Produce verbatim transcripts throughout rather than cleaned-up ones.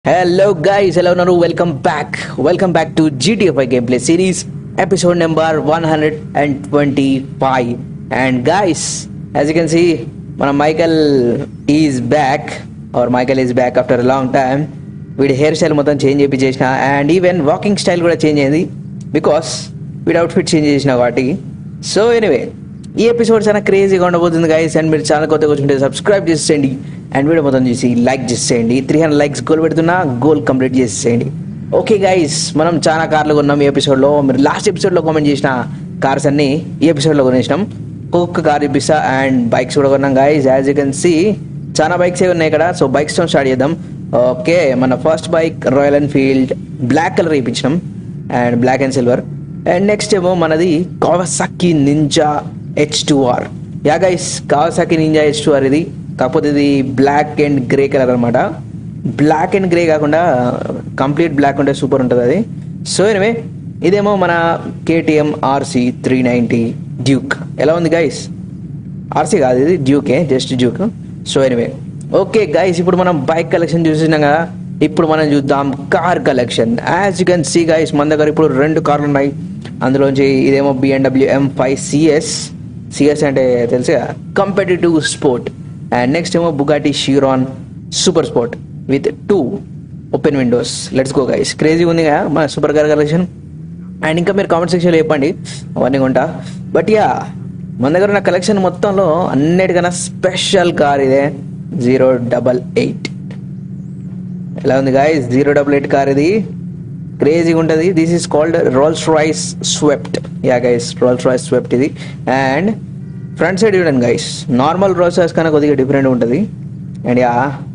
Hello guys, hello Naru, welcome back. Welcome back to G T A five gameplay series, episode number one hundred twenty-five. And guys, as you can see, మన Michael is back or Michael is back after a long time. వీడి hair style మొత్తం change చేపి చేసిన and even walking style కూడా change అయింది because వీడి outfit change చేసిన కాబట్టి. సో ఎనీవే ఈ ఎపిసోడ్ చాలా క్రేజీగా ఉండబోతుంది గైస్. అండ్ మీరు చాలా కొత్తగా వచ్చుంటే సబ్స్క్రైబ్ చేసేయండి అండ్ వీడియో మొత్తం చూసి లైక్ చేసేయండి. త్రీ హండ్రెడ్ లైక్స్ గోల్ పెడుతున్నా, గోల్ కంప్లీట్ చేసేయండి. ఓకే గైస్, మనం చాలా కార్లు కొన్నాం ఈ ఎపిసోడ్లో. మీరు లాస్ట్ ఎపిసోడ్లో కామెంట్ చేసిన కార్స్ అన్ని ఈ ఎపిసోడ్లో కొనేసినాం. ఒక్కొక్క కార్ చూపిస్తా అండ్ బైక్స్ కూడా కొన్నాం guys. As you can see చాలా బైక్స్ ఏ ఉన్నాయి ఇక్కడ. సో బైక్స్తో స్టార్ట్ చేద్దాం. ఓకే, మన first bike Royal Enfield black colour వేయించినాం and black and silver. And next ఏమో మనది Kawasaki Ninja H two R. Yeah guys, Kawasaki Ninja H two R ఇది. కాకపోతే ఇది బ్లాక్ అండ్ గ్రే కలర్ అనమాట. బ్లాక్ అండ్ గ్రే కాకుండా complete black ఉంటే super ఉంటుంది అది. సో ఎనివే ఇదేమో మన KTM RC three ninety Duke. ఎలా ఉంది గైస్? ఆర్సీ కాదు ఇది, డ్యూకే, just Duke. So anyway okay guys, ఇప్పుడు మనం బైక్ కలెక్షన్ చూసినాం కదా, ఇప్పుడు మనం చూద్దాం car collection. As you can see guys, మన దగ్గర ఇప్పుడు రెండు కార్లు ఉన్నాయి. అందులోంచి ఇదేమో BMW M five CS. CS అంటే తెలుసు కదా, కంపెటిటివ్ స్పోర్ట్. అండ్ నెక్స్ట్ ఏమో Bugatti Chiron super sport with two open windows. Let's go guys, crazy ఉంది కదా మన సూపర్ కార్ కలెక్షన్. అండ్ ఇంకా మీరు కామెంట్ సెక్షన్లో చెప్పండి అవన్నీ కొంటా. బట్ యా, మన దగ్గర ఉన్న కలెక్షన్ మొత్తంలో అన్నిటికన్నా స్పెషల్ కార్ ఇదే, జీరో డబల్ ఎయిట్. ఎలా ఉంది guys? Zero double eight car ఇది, క్రేజీగా ఉంటుంది. This is called Rolls Royce Swept. Yeah guys, Rolls Royce Swept ఇది. అండ్ ఫ్రంట్ సైడ్ చూడండి గైస్, నార్మల్ రోల్స్ రాయిస్ కన్నా కొద్దిగా డిఫరెంట్ ఉంటుంది. అండ్ యా,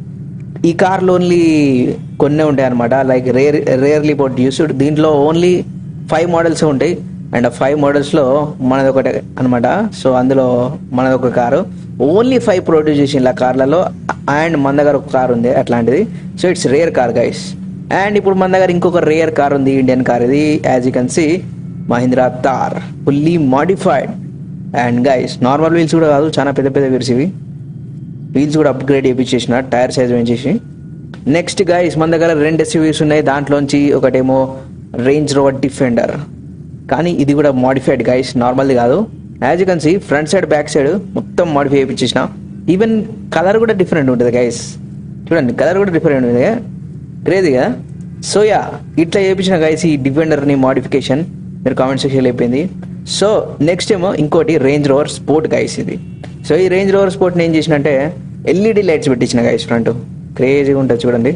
ఈ కార్లో ఓన్లీ కొన్నే ఉంటాయి అనమాట, like rare rarely bought used. దీంట్లో ఓన్లీ ఫైవ్ మోడల్స్ ఉంటాయి అండ్ ఆ ఫైవ్ మోడల్స్లో మనది ఒకటే అనమాట. సో అందులో మనది ఒక కారు, ఓన్లీ ఫైవ్ ప్రొడ్యూస్ చేసిన ఇలా కార్లలో. అండ్ మన దగ్గర ఒక కార్ ఉంది అట్లాంటిది. So it's rare car guys. And ఇప్పుడు మన దగ్గర ఇంకొక రేర్ కార్ ఉంది, ఇండియన్ కార్ ఇది. As you can see, Mahindra Thar fully modified. And guys, normal wheels కూడా కాదు, చాలా పెద్ద పెద్ద వీల్స్ ఇవి. వీల్స్ కూడా అప్గ్రేడ్ చేయించేసిన, టైర్ సైజ్ పెంచేసి. నెక్స్ట్ గైస్, మన దగ్గర రెండు ఎస్యూవీస్ ఉన్నాయి. దాంట్లోంచి ఒకటేమో రేంజ్ రోవర్ డిఫెండర్, కానీ ఇది కూడా మాడిఫైడ్ గైస్, నార్మల్ది కాదు. As you can see, front side back side మొత్తం మాడిఫై చేయించేసిన. ఈవెన్ కలర్ కూడా డిఫరెంట్ ఉంటుంది గైస్. చూడండి, కలర్ కూడా డిఫరెంట్ ఉంటుంది, క్రేజీగా. సో యా, ఇట్లా చేయించిన గైస్ ఈ డిఫెండర్ని మాడిఫికేషన్. మీరు కామెంట్ సెక్షన్లో అయిపోయింది. సో నెక్స్ట్ ఏమో ఇంకోటి రేంజ్ రోవర్ స్పోర్ట్ గైస్ ఇది. సో ఈ రేంజ్ రోవర్ స్పోర్ట్ని ఏం చేసినంటే ఎల్ఈడి లైట్స్ పెట్టించిన గైస్ ఫ్రంట్. క్రేజీగా ఉంటుంది చూడండి,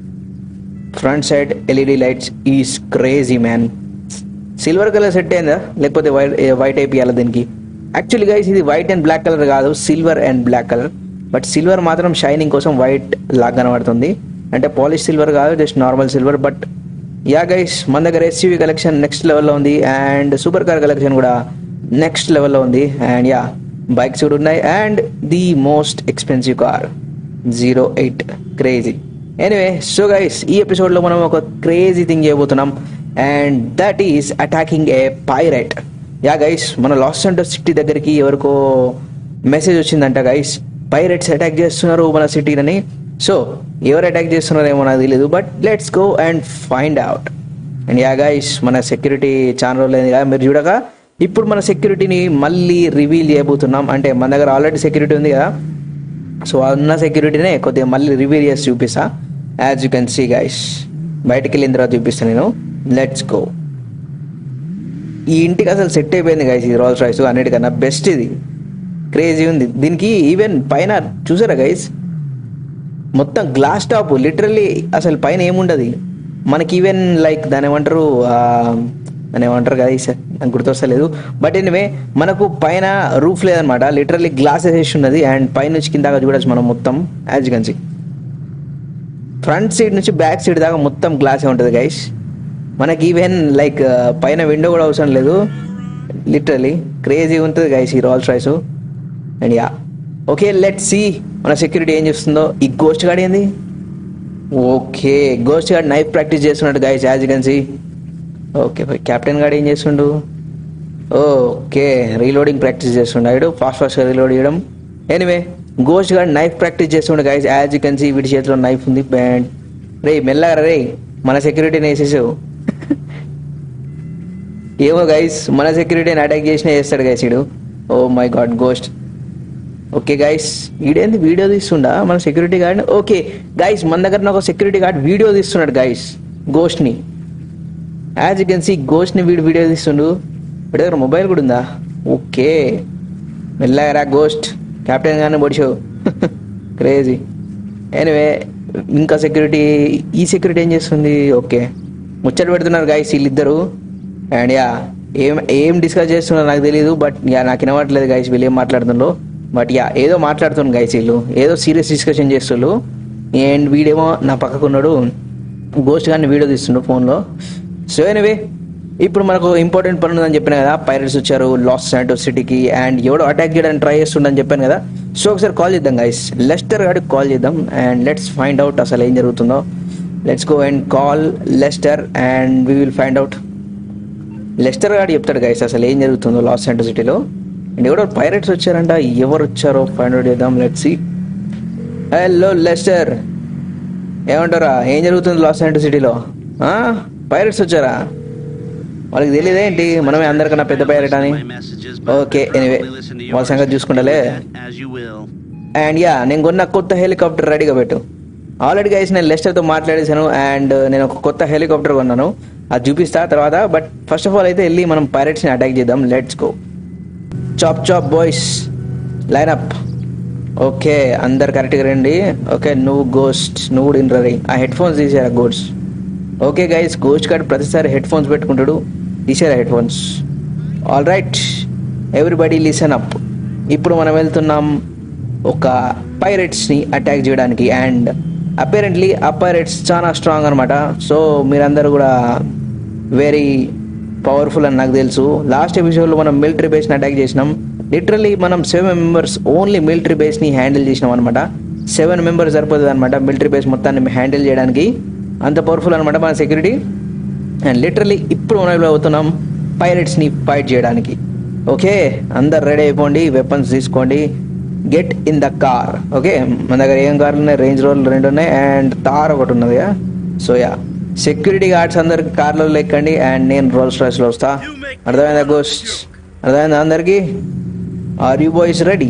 front side LED lights is crazy man. Silver colour set అయిందా లేకపోతే వైట్ వైట్ అయిపోయాలి దీనికి? యాక్చువల్లీ గైస్ ఇది వైట్ అండ్ బ్లాక్ కలర్ కాదు, silver and black colour. But silver మాత్రం షైనింగ్ కోసం వైట్ లాగా కనబడుతుంది, అంటే పాలిష్ సిల్వర్ కాదు, just normal silver. But yeah guys, మన దగ్గర ఎస్యూవీ కలెక్షన్ నెక్స్ట్ లెవెల్లో ఉంది అండ్ సూపర్ కార్ కలెక్షన్ కూడా నెక్స్ట్ లెవెల్లో ఉంది. అండ్ యా, బైక్స్ కూడా ఉన్నాయి. And the most expensive car zero eight, crazy. Anyway, so guys ఈ ఎపిసోడ్లో మనం ఒక క్రేజీ థింగ్ చేయబోతున్నాం and that is attacking a pirate. Yeah guys, మన లాస్ ఏంజెల్స్ సిటీ దగ్గరికి ఎవరికో మెసేజ్ వచ్చిందంట గైస్, పైరేట్స్ అటాక్ చేస్తున్నారు మన సిటీని. సో ఎవరు అటాక్ చేస్తున్నారేమో నాకు తెలియదు, but let's go and find out. And yeah guys, మన సెక్యూరిటీ చాలా రోజులైంది కదా మీరు చూడగా, ఇప్పుడు మన సెక్యూరిటీని మళ్ళీ రివీల్ చేయబోతున్నాం. అంటే మన దగ్గర ఆల్రెడీ సెక్యూరిటీ ఉంది కదా, సో ఉన్న సెక్యూరిటీనే కొద్దిగా మళ్ళీ రివీల్ చేసి చూపిస్తా. As you can see guys, బయటికి వెళ్ళిన తర్వాత చూపిస్తాను నేను. Let's go. ఈ ఇంటికి అసలు సెట్ అయిపోయింది గైస్, ఈ రోల్స్ రాయిస్ అన్నిటికన్నా బెస్ట్ ఇది, క్రేజీ ఉంది. దీనికి ఈవెన్ పైన చూసారా గైస్, మొత్తం గ్లాస్ టాప్, లిటరల్లీ అసలు పైన ఏముండదు మనకి. ఈవెన్ లైక్ దాని ఏమంటారు, దాని ఏమంటారు గైస్ నాకు గుర్తొస్తలేదు. బట్ ఎనివే మనకు పైన రూఫ్ లేదనమాట, లిటరల్లీ గ్లాస్ వేసేసి ఉన్నది. అండ్ పైన నుంచి కింద చూడొచ్చు మనం మొత్తం. As you can see, front seat నుంచి బ్యాక్ సీట్ దాకా మొత్తం గ్లాసే ఉంటుంది గైస్. మనకి ఈవెన్ లైక్ పైన విండో కూడా అవసరం లేదు, లిటరలీ క్రేజీ ఉంటుంది గైస్ ఈ Rolls Royce. And yeah, okay let's see మన సెక్యూరిటీ ఏం చేస్తుందో. ఈ గోస్ట్ గార్డ్ ఏంది? Okay, Ghost guard knife practice చేస్తున్నట్టు guys, as you can see. Okay, captain guard ఏం చేస్తుండు? ఓకే, రీలోడింగ్ ప్రాక్టీస్ చేస్తుండు, ఫాస్ట్ ఫాస్ట్గా రీలోడ్ చేయడం. Anyway, Ghost guard knife practice చేస్తుండే guys. As you can see వీడి చేతిలో నైఫ్ ఉంది. అండ్ రే మెల్లగా రే, మన సెక్యూరిటీని వేసేసావు. ఏమో గైస్, మన సెక్యూరిటీని అటాక్ చేసినా చేస్తాడు గైస్ వీడు. Oh my God, Ghost. Okay guys, వీడేంది వీడియో తీస్తుండా మన సెక్యూరిటీ గార్డ్ని? ఓకే గైస్, మన దగ్గర ఒక సెక్యూరిటీ గార్డ్ వీడియో తీస్తున్నాడు గైస్ గోస్ట్ని. యాజ్ యూ కెన్ సీ గోస్ట్ని వీడు వీడియో తీస్తుండు. వీడి దగ్గర మొబైల్ కూడా ఉందా? ఓకే, మెల్లగా రా గోస్ట్, కెప్టెన్ గానే పొడిచావు. క్రేజీ. ఎనివే, ఇంకా సెక్యూరిటీ, ఈ సెక్యూరిటీ ఏం చేస్తుంది? ఓకే, ముచ్చట పెడుతున్నారు గైస్ వీళ్ళిద్దరు. అండ్ యా, ఏం ఏం డిస్కస్ చేస్తున్నారు నాకు తెలియదు, బట్ యా నాకు వినవట్లేదు గైస్ వీళ్ళు ఏం మాట్లాడుతుండ్రో. బట్ యా ఏదో మాట్లాడుతున్నాను గైస్, వీళ్ళు ఏదో సీరియస్ డిస్కషన్ చేస్తుండ్రు. అండ్ వీడేమో నా పక్కకు ఉన్నాడు, గోస్ట్ గారిని వీడియో తీస్తుండ్రు ఫోన్లో. సో ఎనివే, ఇప్పుడు మనకు ఇంపార్టెంట్ పని ఉందని చెప్పాను కదా, పైరట్స్ వచ్చారు లాస్ శాంటోస్ సిటీకి, అండ్ ఎవడో అటాక్ చేయడానికి ట్రై చేస్తుండని చెప్పాను కదా. సో ఒకసారి కాల్ చేద్దాం గైస్, లెస్టర్ గారికి కాల్ చేద్దాం అండ్ లెట్స్ ఫైండ్ అవుట్ అసలు ఏం జరుగుతుందో. Let's go and call Lester and we will find out. Lester గారు చెప్తాడు గైస్ అసలు ఏం జరుగుతుందో లాస్ శాంటోస్ సిటీలో. అండ్ ఎవడో పైరట్స్ వచ్చారంట, ఎవరు వచ్చారో ఫైండ్ అవుట్ చేద్దాం. Let's see. హలో లెస్టర్, ఏమంటారా, ఏం జరుగుతుంది లాస్ శాంటోస్ సిటీలో? పైరట్స్ వచ్చారా? వాళ్ళకి తెలియదేంటి మనమే అందరికన్నా పెద్ద పైరట్ అని? ఓకే, ఎనివే వాళ్ళ సంగతి చూసుకుంటాలే. అండ్ యా, నేను కొన్న కొత్త హెలికాప్టర్ రెడీగా పెట్టు. ఆల్రెడీ గైస్ నేను లెస్టర్తో మాట్లాడేశాను అండ్ నేను ఒక కొత్త హెలికాప్టర్ కొన్నాను, అది చూపిస్తా తర్వాత. బట్ ఫస్ట్ ఆఫ్ ఆల్ అయితే వెళ్ళి మనం పైరట్స్ని అటాక్ చేద్దాం. Let's go. Chop chop boys, line up. Okay, అందరు కరెక్ట్గా రండి. ఓకే, నువ్వు గోస్ట్, నువ్వు కూడా ఇన్రీ ఆ హెడ్ ఫోన్స్ తీసారా Ghost? Okay guys, Ghost guard ప్రతిసారి హెడ్ ఫోన్స్ పెట్టుకుంటాడు, తీసారా headphones? All right everybody listen up. ఇప్పుడు మనం వెళ్తున్నాం ఒక పైరట్స్ని అటాక్ చేయడానికి. అండ్ అపేరెంట్లీ ఆ పైరట్స్ చాలా స్ట్రాంగ్ అనమాట. సో మీరందరూ కూడా వెరీ పవర్ఫుల్ అని నాకు తెలుసు. లాస్ట్ ఎపిసోడ్లో మనం మిలిటరీ బేస్ని అటాక్ చేసినాం. లిటరల్లీ మనం సెవెన్ మెంబర్స్ ఓన్లీ మిలిటరీ బేస్ని హ్యాండిల్ చేసినాం అనమాట. సెవెన్ మెంబర్స్ సరిపోతుంది అనమాట మిలిటరీ బేస్ మొత్తాన్ని హ్యాండిల్ చేయడానికి, అంత పవర్ఫుల్ అనమాట మన సెక్యూరిటీ. అండ్ లిటరల్లీ ఇప్పుడు మనం అవుతున్నాం పైరట్స్ని ఫైట్ చేయడానికి. ఓకే, అందరు రెడీ అయిపోండి, వెపన్స్ తీసుకోండి, get in the car. Okay, మన దగ్గర ఏం కార్లు ఉన్నాయి? రేంజ్ రోవర్లు రెండు ఉన్నాయి అండ్ తార్ ఒకటి ఉన్నది. సో యా, సెక్యూరిటీ గార్డ్స్ అందరికి కార్లలో ఎక్కండి అండ్ నేను రోల్స్ రాయ్స్లో వస్తా. అర్థమైందా గోస్ట్? అర్థమైందా అందరికీ? Are you boys ready?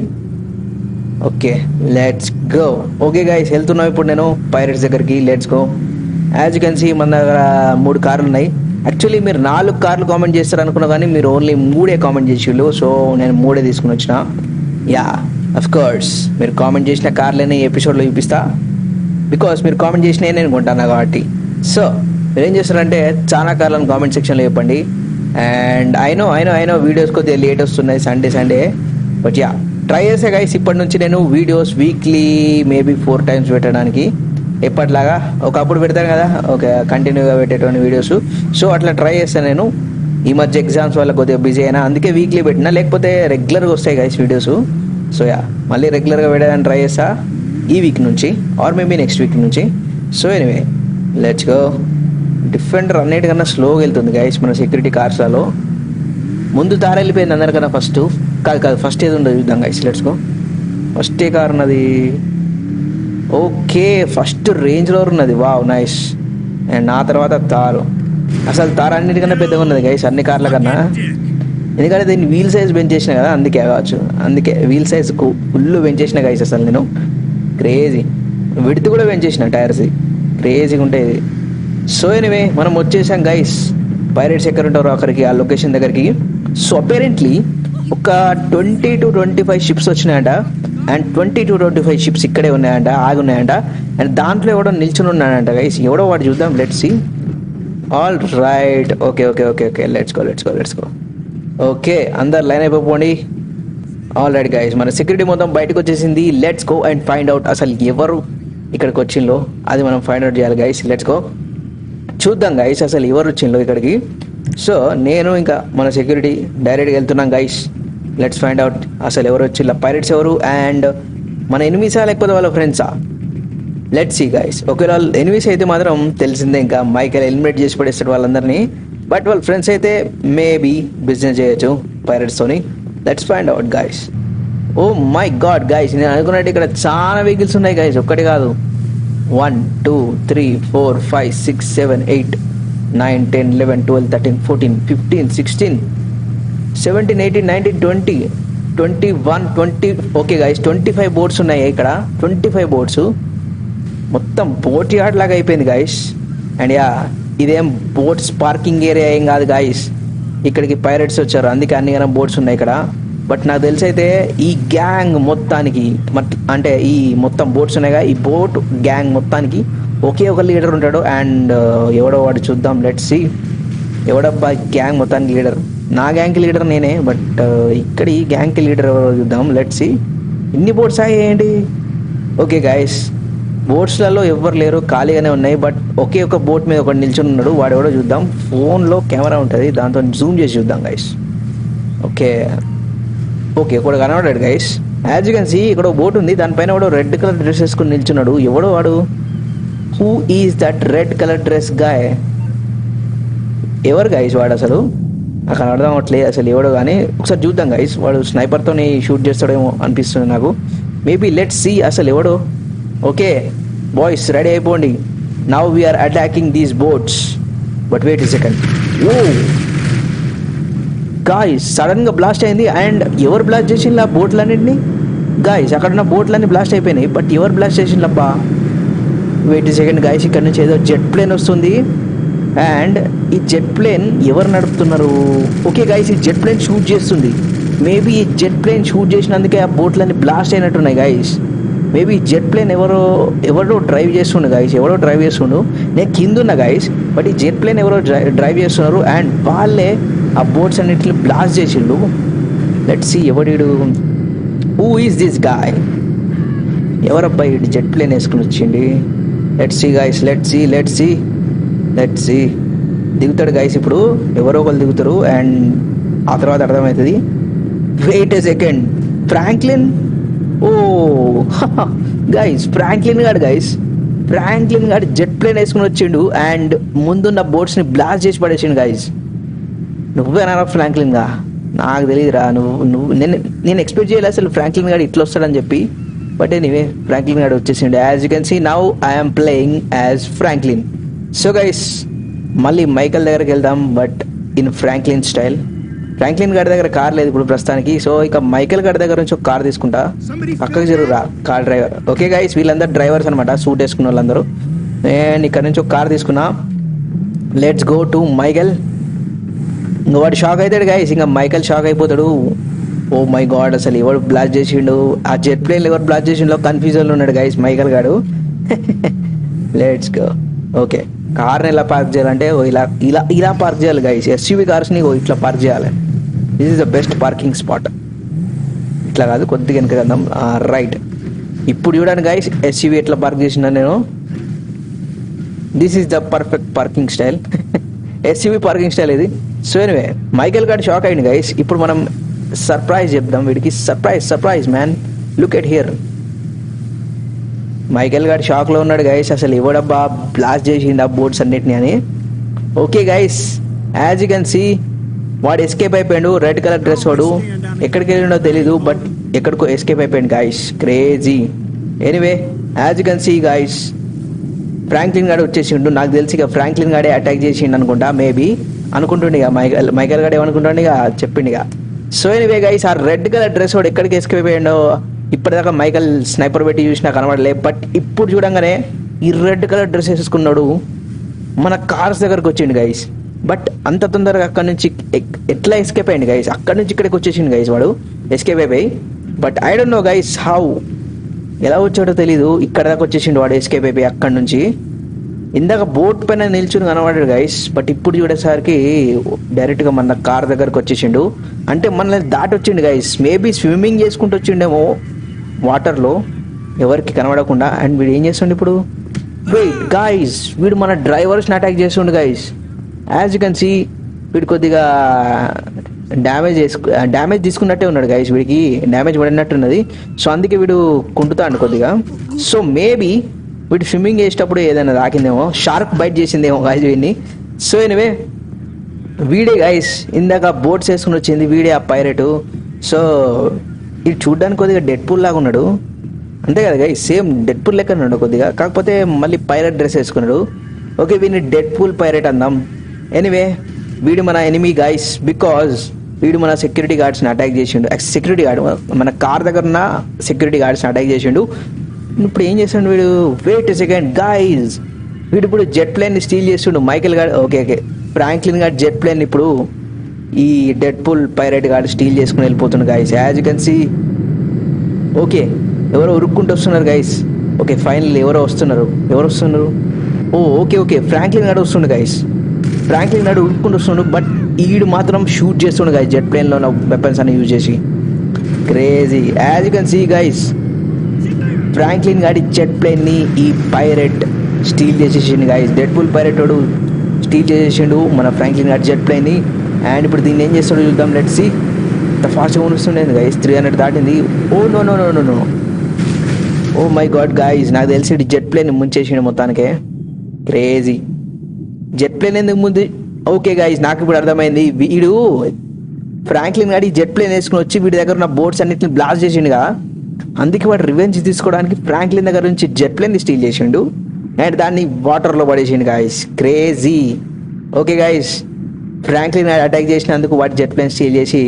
Okay, let's go. Okay guys, వెళ్తున్నాం ఇప్పుడు నేను పైరట్స్ దగ్గరికి. Let's go. As you can see మన దగ్గర మూడు కార్లు ఉన్నాయి. యాక్చువల్లీ మీరు నాలుగు కార్లు కామెంట్ చేస్తారు అనుకున్నా కానీ మీరు ఓన్లీ మూడే కామెంట్ చేసిళ్ళు. సో నేను మూడే తీసుకుని వచ్చిన. యా అఫ్ కోర్స్, మీరు కామెంట్ చేసిన కార్లనే ఈ ఎపిసోడ్లో చూపిస్తా, బికాస్ మీరు కామెంట్ చేసినవి నేను కొంటాను కాబట్టి. సో మీరు ఏం చేస్తారంటే చాలా కార్లను కామెంట్ సెక్షన్లో చెప్పండి. And I know I know I know videos కొద్దిగా లేట్ వస్తున్నాయి Sunday Sunday, but yeah try చేసే గైస్ ఇప్పటి నుంచి నేను videos weekly maybe four times పెట్టడానికి, ఎప్పటిలాగా ఒకప్పుడు పెడతాను కదా ఒక కంటిన్యూగా పెట్టేటువంటి వీడియోస్. సో అట్లా ట్రై చేస్తాను నేను. ఈ మధ్య ఎగ్జామ్స్ వల్ల కొద్దిగా బిజీ అయినా, అందుకే వీక్లీ పెట్టినా, లేకపోతే రెగ్యులర్గా వస్తాయి గైస్ వీడియోస్. సో యా, మళ్ళీ రెగ్యులర్గా పెట్టడానికి ట్రై చేస్తా ఈ వీక్ నుంచి ఆర్ మేబీ నెక్స్ట్ వీక్ నుంచి. So anyway let's go. Defender అన్నిటికన్నా స్లోగా వెళ్తుంది గైస్ మన సెక్యూరిటీ కార్స్లలో. ముందు తార వెళ్ళిపోయింది అందరికన్నా ఫస్ట్. కాదు కాదు ఫస్ట్ ఏది ఉండదు చూద్దాం గైస్. Let's go. ఫస్ట్ ఏ కార్ ఉన్నది? ఓకే, ఫస్ట్ రేంజ్ రోవర్ ఉన్నది. Wow nice. అండ్ ఆ తర్వాత తారు. అసలు తారు అన్నిటికన్నా పెద్దగా ఉన్నది గైస్ అన్ని కార్ల కన్నా, ఎందుకంటే దీన్ని వీల్ సైజ్ పెంచేసిన కదా, అందుకే కావచ్చు. అందుకే వీల్ సైజ్ ఫుల్ పెంచేసిన గైస్ అసలు నేను. క్రేజీ విడ్త్ కూడా పెంచేసిన టైర్స్, క్రేజీగా ఉంటాయి. సో ఎనివే మనం వచ్చేసాం గైస్ పైరట్స్ ఎక్కడ ఉంటారో అక్కడికి, ఆ లొకేషన్ దగ్గరికి. సో అపేరెంట్లీ ఒక twenty to twenty five ships వచ్చినాయంట. And twenty to twenty five ships ఇక్కడే ఉన్నాయంట, ఆగి ఉన్నాయంట. అండ్ దాంట్లో ఎవడో నిల్చుని ఉన్నాడంట గైస్. ఎవడో వాడు చూద్దాం. Let's see. All right, okay okay okay okay let's go let's go let's go. Okay, అందరు లైన్ అయిపోండి. ఆల్ రైట్ గైస్, మన సెక్యూరిటీ మొత్తం బయటకు వచ్చేసింది. Let's go and find out అసలు ఎవరు ఇక్కడికి వచ్చిందో అది మనం ఫైండ్ అవుట్ చేయాలి గైస్. లెట్స్ గో, చూద్దాం గైస్ అసలు ఎవరు వచ్చిందో ఇక్కడికి. సో నేను ఇంకా మన సెక్యూరిటీ డైరెక్ట్గా వెళ్తున్నాం గైస్. లెట్స్ ఫైండ్ అవుట్ అసలు ఎవరు వచ్చిందో, పైరట్స్ ఎవరు అండ్ మన ఎనిమిసా లేకపోతే వాళ్ళ ఫ్రెండ్సా. Let's see guys. ఒకవేళ వాళ్ళు ఎనిమిస్ అయితే మాత్రం తెలిసిందే, ఇంకా మైకెల్ ఎలిమినేట్ చేసి పడేస్తాడు వాళ్ళందరినీ. బట్ వాళ్ళ ఫ్రెండ్స్ అయితే మేబీ బిజినెస్ చేయొచ్చు పైరట్స్తోని. Let's find out guys. Oh my god guys, నేను అనుకున్నట్టు ఇక్కడ చాలా వెహికల్స్ ఉన్నాయి గైస్, ఒక్కటి కాదు. One two three four five six seven eight nine ten eleven twelve thirteen fourteen fifteen sixteen seventeen eighteen nineteen twenty twenty one twenty okay guys twenty five boats ఉన్నాయి ఇక్కడ. Twenty five boats మొత్తం boat yard లాగా అయిపోయింది guys. And yeah ఇదేం boats parking area ఏం కాదు guys, ఇక్కడికి pirates వచ్చారు అందుకే అన్ని కానీ బోట్స్ ఉన్నాయి ఇక్కడ. బట్ నాకు తెలిసి అయితే ఈ గ్యాంగ్ మొత్తానికి అంటే ఈ మొత్తం బోట్స్ ఉన్నాయిగా, ఈ బోట్ గ్యాంగ్ మొత్తానికి ఒకే ఒక లీడర్ ఉంటాడు. అండ్ ఎవడో వాడు చూద్దాం, లెట్స్ సీ ఎవడబ్బా గ్యాంగ్ మొత్తానికి లీడర్. నా గ్యాంగ్కి లీడర్ నేనే, బట్ ఇక్కడ ఈ గ్యాంగ్కి లీడర్ ఎవరో చూద్దాం, లెట్స్ సీ. ఇన్ని బోట్స్ అయ్యేయండి. ఓకే గైస్ బోట్స్లలో ఎవ్వరు లేరు, ఖాళీగానే ఉన్నాయి. బట్ ఒకే ఒక బోట్ మీద ఒకటి నిల్చొని ఉన్నాడు, వాడు ఎవడో చూద్దాం. ఫోన్లో కెమెరా ఉంటుంది, దాంతో జూమ్ చేసి చూద్దాం గైస్. ఓకే ఓకే ఇక్కడ కనబడాడు guys. As you can see ఇక్కడ బోట్ ఉంది, దానిపైన వాడు రెడ్ కలర్ డ్రెస్ వేసుకుని నిల్చున్నాడు. ఎవడో వాడు, who is that red colour dress guy? ఎవరు గైస్ వాడు అసలు? నాకు అర్థం అవ్వట్లేదు అసలు ఎవడో, కానీ ఒకసారి చూద్దాం గైస్. వాడు స్నైపర్తో షూట్ చేస్తాడేమో అనిపిస్తుంది నాకు. మేబీ లెట్స్ సీ అసలు ఎవడో. ఓకే బాయ్స్ రెడీ అయిపోండి, now we're attacking these boats. But wait a second, oh guys సడన్గా బ్లాస్ట్ అయింది. అండ్ ఎవరు బ్లాస్ట్ చేసిండ్రు ఆ బోట్లన్నింటినీ? గాయ్స్ అక్కడ ఉన్న బోట్లన్నీ బ్లాస్ట్ అయిపోయినాయి, బట్ ఎవరు బ్లాస్ట్ చేసిండ్రబ్బా? వెయిట్ ఎ సెకండ్ గాయ్స్, ఇక్కడ నుంచి ఏదో జెట్ ప్లేన్ వస్తుంది. అండ్ ఈ జెట్ ప్లేన్ ఎవరు నడుపుతున్నారు? ఓకే గైస్ ఈ జెట్ ప్లేన్ షూట్ చేస్తుంది. మేబీ ఈ జెట్ ప్లేన్ షూట్ చేసినందుకే ఆ బోట్లన్నీ బ్లాస్ట్ అయినట్టున్నాయి గైస్. మేబీ ఈ జెట్ ప్లేన్ ఎవరో ఎవరో డ్రైవ్ చేస్తుండు గైస్, ఎవరో డ్రైవ్ చేస్తుండు. నేను కింద ఉన్నా గైస్, బట్ ఈ జెట్ ప్లేన్ ఎవరో డ్రైవ్ చేస్తున్నారు. అండ్ వాళ్ళే ఆ బోట్స్ అన్నిటిని బ్లాస్ట్ చేసిండు. లెట్స్ సీ ఎవడు, హూ ఈజ్ దిస్ గాయ్? ఎవరబ్బా ఈ జెట్ ప్లేన్ వేసుకుని వచ్చింది? Let's see guys, let's see let's see let's see దిగుతాడు గైస్. ఇప్పుడు ఎవరో ఒకరు దిగుతారు అండ్ ఆ తర్వాత అర్థమవుతుంది. Wait a second, Franklin. Oh guys Franklin గాడు గైస్, ఫ్రాంక్లిన్ గాడు జెట్ ప్లేన్ వేసుకుని వచ్చిండు అండ్ ముందున్న బోట్స్ని బ్లాస్ట్ చేసి పడేసిండు గైస్. నువ్వేనా ఫ్రాంక్లిన్గా? నాకు తెలియదురా. నువ్వు నువ్వు నేను నేను ఎక్స్పెక్ట్ చేయలేదు అసలు ఫ్రాంక్లిన్ గాడు ఇట్లా వస్తాడని చెప్పి. బట్ ఎనీవే ఫ్రాంక్లిన్ గాడు వచ్చేసిండు. As you can see now I'm playing as Franklin. So guys మళ్ళీ మైకల్ దగ్గరికి వెళ్దాం, but in Franklin style. Franklin గారి దగ్గర కార్ లేదు ఇప్పుడు ప్రస్తుతానికి, సో ఇక మైకల్ గారి దగ్గర నుంచి ఒక కార్ తీసుకుంటా. పక్కకు జరుగురా కార్ డ్రైవర్. ఓకే గైస్ వీళ్ళందరూ డ్రైవర్స్ అనమాట, సూట్ వేసుకున్న వాళ్ళందరూ. నేను ఇక్కడ నుంచి ఒక కార్ తీసుకున్నా. Let's go to Michael. ఇంకా వాడు షాక్ అవుతాడు గైస్, ఇంకా మైకల్ షాక్ అయిపోతాడు. ఓ మై గాడ్ అసలు ఎవడు బ్లాస్ట్ చేసిండు, ఆ జెట్ ప్లేన్ ఎవరు బ్లాస్ట్ చేసిండో కన్ఫ్యూజన్లో ఉన్నాడు గైస్ మైకల్ గాడు. Let's go. ఓకే కార్ని ఎలా పార్క్ చేయాలంటే ఇలా ఇలా ఇలా పార్క్ చేయాలి గైస్. ఎస్యూవీ కార్స్ని ఇట్లా పార్క్ చేయాలి. This is the best parking spot. ఇట్లా కాదు కొద్దిగా వెనక కదాం, రైట్. ఇప్పుడు చూడండి గైస్ ఎస్యూవీ ఎట్లా పార్క్ చేసినా నేను. This is the perfect parking style, SUV parking style ఇది. సో ఎనివే మైకల్ గారు షాక్ అయింది గైస్. ఇప్పుడు మనం సర్ప్రైజ్ చెప్దాం వీడికి. Surprise surprise man, look at here. Michael గారు షాక్లో ఉన్నాడు గైస్, అసలు ఎవడబ్బా బ్లాస్ట్ చేసిండు ఆ బోట్స్ అన్నిటిని అని. Okay guys as you can see వాడు ఎస్కేప్ అయిపోయాడు. రెడ్ కలర్ డ్రెస్ వాడు ఎక్కడికి వెళ్ళిండో తెలీదు, బట్ ఎక్కడికో ఎస్కేప్ అయిపోయాడు guys. Crazy. Anyway as you can see guys Franklin గాడు వచ్చేసిండు. నాకు తెలిసి ఇక ఫ్రాంక్లిన్ గాడే అటాక్ చేసిండు అనుకుంటా, మేబీ అనుకుంటుండే ఇక మైకల్ మైకల్ గాడు ఏమనుకుంటుండే ఇక చెప్పిండు ఇక. సో ఎనీవే గైస్ ఆ రెడ్ కలర్ డ్రెస్ వాడు ఎక్కడికి ఎస్కేప్ అయిపోయాడో ఇప్పటిదాకా మైకల్ స్నైపర్ పెట్టి చూసినా కనబడలే, బట్ ఇప్పుడు చూడంగానే ఈ రెడ్ కలర్ డ్రెస్ వేసుకున్నాడు మన కార్స్ దగ్గరకు వచ్చిండు గైస్. బట్ అంత తొందరగా అక్కడ నుంచి ఎట్లా ఎస్కేప్ అయ్యింది గైస్, అక్కడ నుంచి ఇక్కడికి వచ్చేసిండు గైస్ వాడు ఎస్కేప్ అయిపోయి. But I don't know guys how, ఎలా వచ్చాడో తెలీదు, ఇక్కడ దాకా వచ్చేసిండు వాడు ఎస్కేప్ అయిపోయి అక్కడ నుంచి. ఇందాక బోట్ పైన నిల్చుని కనబడాడు గైస్, బట్ ఇప్పుడు చూడేసరికి డైరెక్ట్గా మన కార్ దగ్గరకు వచ్చేసిండు. అంటే మనల్ని దాటి వచ్చిండు గైస్. మేబీ స్విమ్మింగ్ చేసుకుంటూ వచ్చిండేమో వాటర్లో ఎవరికి కనబడకుండా. అండ్ వీడు ఏం చేస్తుండే ఇప్పుడు? వెయిట్ గైస్ వీడు మన డ్రైవర్స్ని అటాక్ చేస్తుండు guys. As you can see వీడు కొద్దిగా డ్యామేజ్ చేసుకు డ్యామేజ్ తీసుకున్నట్టే ఉన్నాడు గైస్, వీడికి డ్యామేజ్ పడినట్టున్నది. సో అందుకే వీడు కుంటుతాడు కొద్దిగా. సో మేబీ వీడు స్విమ్మింగ్ చేసేటప్పుడు ఏదైనా తాకిందేమో, షార్క్ బైట్ చేసిందేమో గైస్ వీడిని. సో ఎనివే వీడే గైస్ ఇందాక బోట్స్ వేసుకుని వచ్చింది, వీడే ఆ పైరెట్. సో ఇది చూడ్డానికి కొద్దిగా డెడ్ పూల్ లాగా ఉన్నాడు. అంతే కదా గైస్, సేమ్ డెడ్ పూల్ లెక్క ఉన్నాడు కొద్దిగా, కాకపోతే మళ్ళీ పైరట్ డ్రెస్ వేసుకున్నాడు. ఓకే వీడిని డెడ్ పూల్ పైరట్ అందాం. ఎనీవే వీడు మన ఎనిమీ గైస్, బికాజ్ వీడు మన సెక్యూరిటీ గార్డ్స్ని అటాక్ చేసిండు. సెక్యూరిటీ గార్డ్ మన కార్ దగ్గర ఉన్న సెక్యూరిటీ గార్డ్స్ని అటాక్ చేసిండు. ఇప్పుడు ఏం చేస్తాడు వీడు, వెయిట్ సెకండ్ గైస్, వీడు ఇప్పుడు జెట్ ప్లేన్ని స్టీల్ చేస్తుండు Michael guard. Okay okay Franklin guard jet plane ఇప్పుడు ఈ Deadpool pirate guard steal చేసుకుని వెళ్ళిపోతుండు guys, as you can see. Okay ఎవరో ఉరుక్కుంటూ వస్తున్నారు గైస్. ఓకే ఫైనల్ ఎవరో వస్తున్నారు, ఎవరు వస్తున్నారు? Oh okay okay Franklin guard వస్తుండు గైస్, ఫ్రాంక్లిన్ గార్డ్ ఉరుక్కుంటూ వస్తుండు. బట్ ఈడు మాత్రం షూట్ చేస్తుండు గైస్ జెట్ ప్లేన్లో ఉన్న వెపన్స్ అని యూజ్ చేసి. Crazy, as you can see guys, Franklin గాడి జెట్ ప్లేన్ని ఈ పైరెట్ స్టీల్ చేసేసిండు గైస్. డెడ్ పూల్ పైరెట్ వాడు స్టీల్ చేసేసిండు మన ఫ్రాంక్లిన్ గాడి జెట్ ప్లేన్ని. అండ్ ఇప్పుడు దీన్ని ఏం చేస్తాడో చూద్దాం, లెట్స్ సీ. ఇంత ఫాస్ట్గా ఉనిస్తుండేది గైస్, త్రీ హండ్రెడ్ దాటింది. Oh no no no no no oh my god guys, నాకు తెలిసి జెట్ ప్లేన్ ముంచేసిండు మొత్తానికే. క్రేజీ, జెట్ ప్లేన్ ఎందుకు ముందు? ఓకే గైస్ నాకు ఇప్పుడు అర్థమైంది, వీడు ఫ్రాంక్లిన్ గాడి జెట్ ప్లేన్ వేసుకుని వచ్చి వీడి దగ్గర ఉన్న బోట్స్ అన్నిటిని బ్లాస్ట్ చేసిండుగా, అందుకే వాడు రివెంజ్ తీసుకోవడానికి ఫ్రాంక్లిన్ దగ్గర నుంచి జెట్ ప్లేన్ స్టీల్ చేసిండు అండ్ దాన్ని వాటర్లో పడేసిండు guys. Crazy. Okay guys Franklin గాడు అటాక్ చేసినందుకు వాటి జెట్ ప్లేన్ స్టీల్ చేసి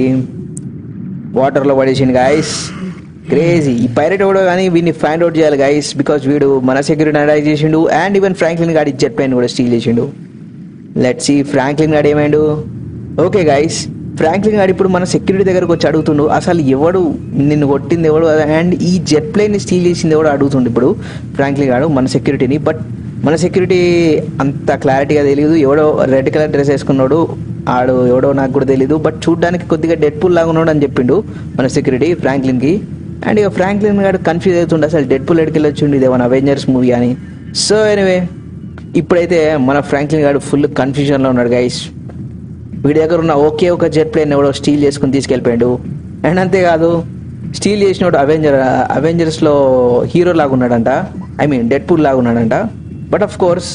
వాటర్లో పడేసిండు గైస్. క్రేజీ. ఈ పైరెట్ కూడా కానీ వీడిని ఫైండ్ అవుట్ చేయాలి గైస్, బికాజ్ వీడు మన సెక్యూరిటీని అటాక్ చేసిండు అండ్ ఈవెన్ ఫ్రాంక్లిన్ గాడి జెట్ ప్లేన్ కూడా స్టీల్ చేసిండు. లెట్స్ సీ ఫ్రాంక్లిన్ గాడు ఏమైండు. ఓకే గైస్ ఫ్రాంక్లిన్ గాడు ఇప్పుడు మన సెక్యూరిటీ దగ్గరకు వచ్చి అడుగుతుండు అసలు ఎవడు నిన్ను కొట్టింది ఎవడు అండ్ ఈ జెట్ ప్లేన్ని స్టీల్ చేసింది ఎవడు అడుగుతుండు ఇప్పుడు ఫ్రాంక్లిన్ గాడు మన సెక్యూరిటీని. బట్ మన సెక్యూరిటీ అంత క్లారిటీగా తెలియదు, ఎవడో రెడ్ కలర్ డ్రెస్ వేసుకున్నాడు ఆడు ఎవడో నాకు కూడా తెలియదు. బట్ చూడడానికి కొద్దిగా డెడ్ పూల్ లాగా ఉన్నాడు అని చెప్పిండు మన సెక్యూరిటీ ఫ్రాంక్లిన్కి. అండ్ ఇక ఫ్రాంక్లిన్ గాడు కన్ఫ్యూజ్ అవుతుండే అసలు డెడ్ పూల్ ఎడికి వెళ్ళొచ్చిండు ఇదేమన్నా అవెంజర్స్ మూవీ అని. సో ఎనివే ఇప్పుడైతే మన ఫ్రాంక్లిన్ గాడు ఫుల్ కన్ఫ్యూజన్లో ఉన్నాడు గైస్. వీడి దగ్గర ఉన్న ఒకే ఒక జెట్ ప్లేన్ ఎవడో స్టీల్ చేసుకుని తీసుకెళ్ళిపోయాడు. అండ్ అంతేకాదు స్టీల్ చేసినోడు అవెంజర్ అవెంజర్స్లో హీరో లాగా ఉన్నాడంట, ఐ మీన్ డెడ్ పూల్ లాగా ఉన్నాడంట. బట్ ఆఫ్ కోర్స్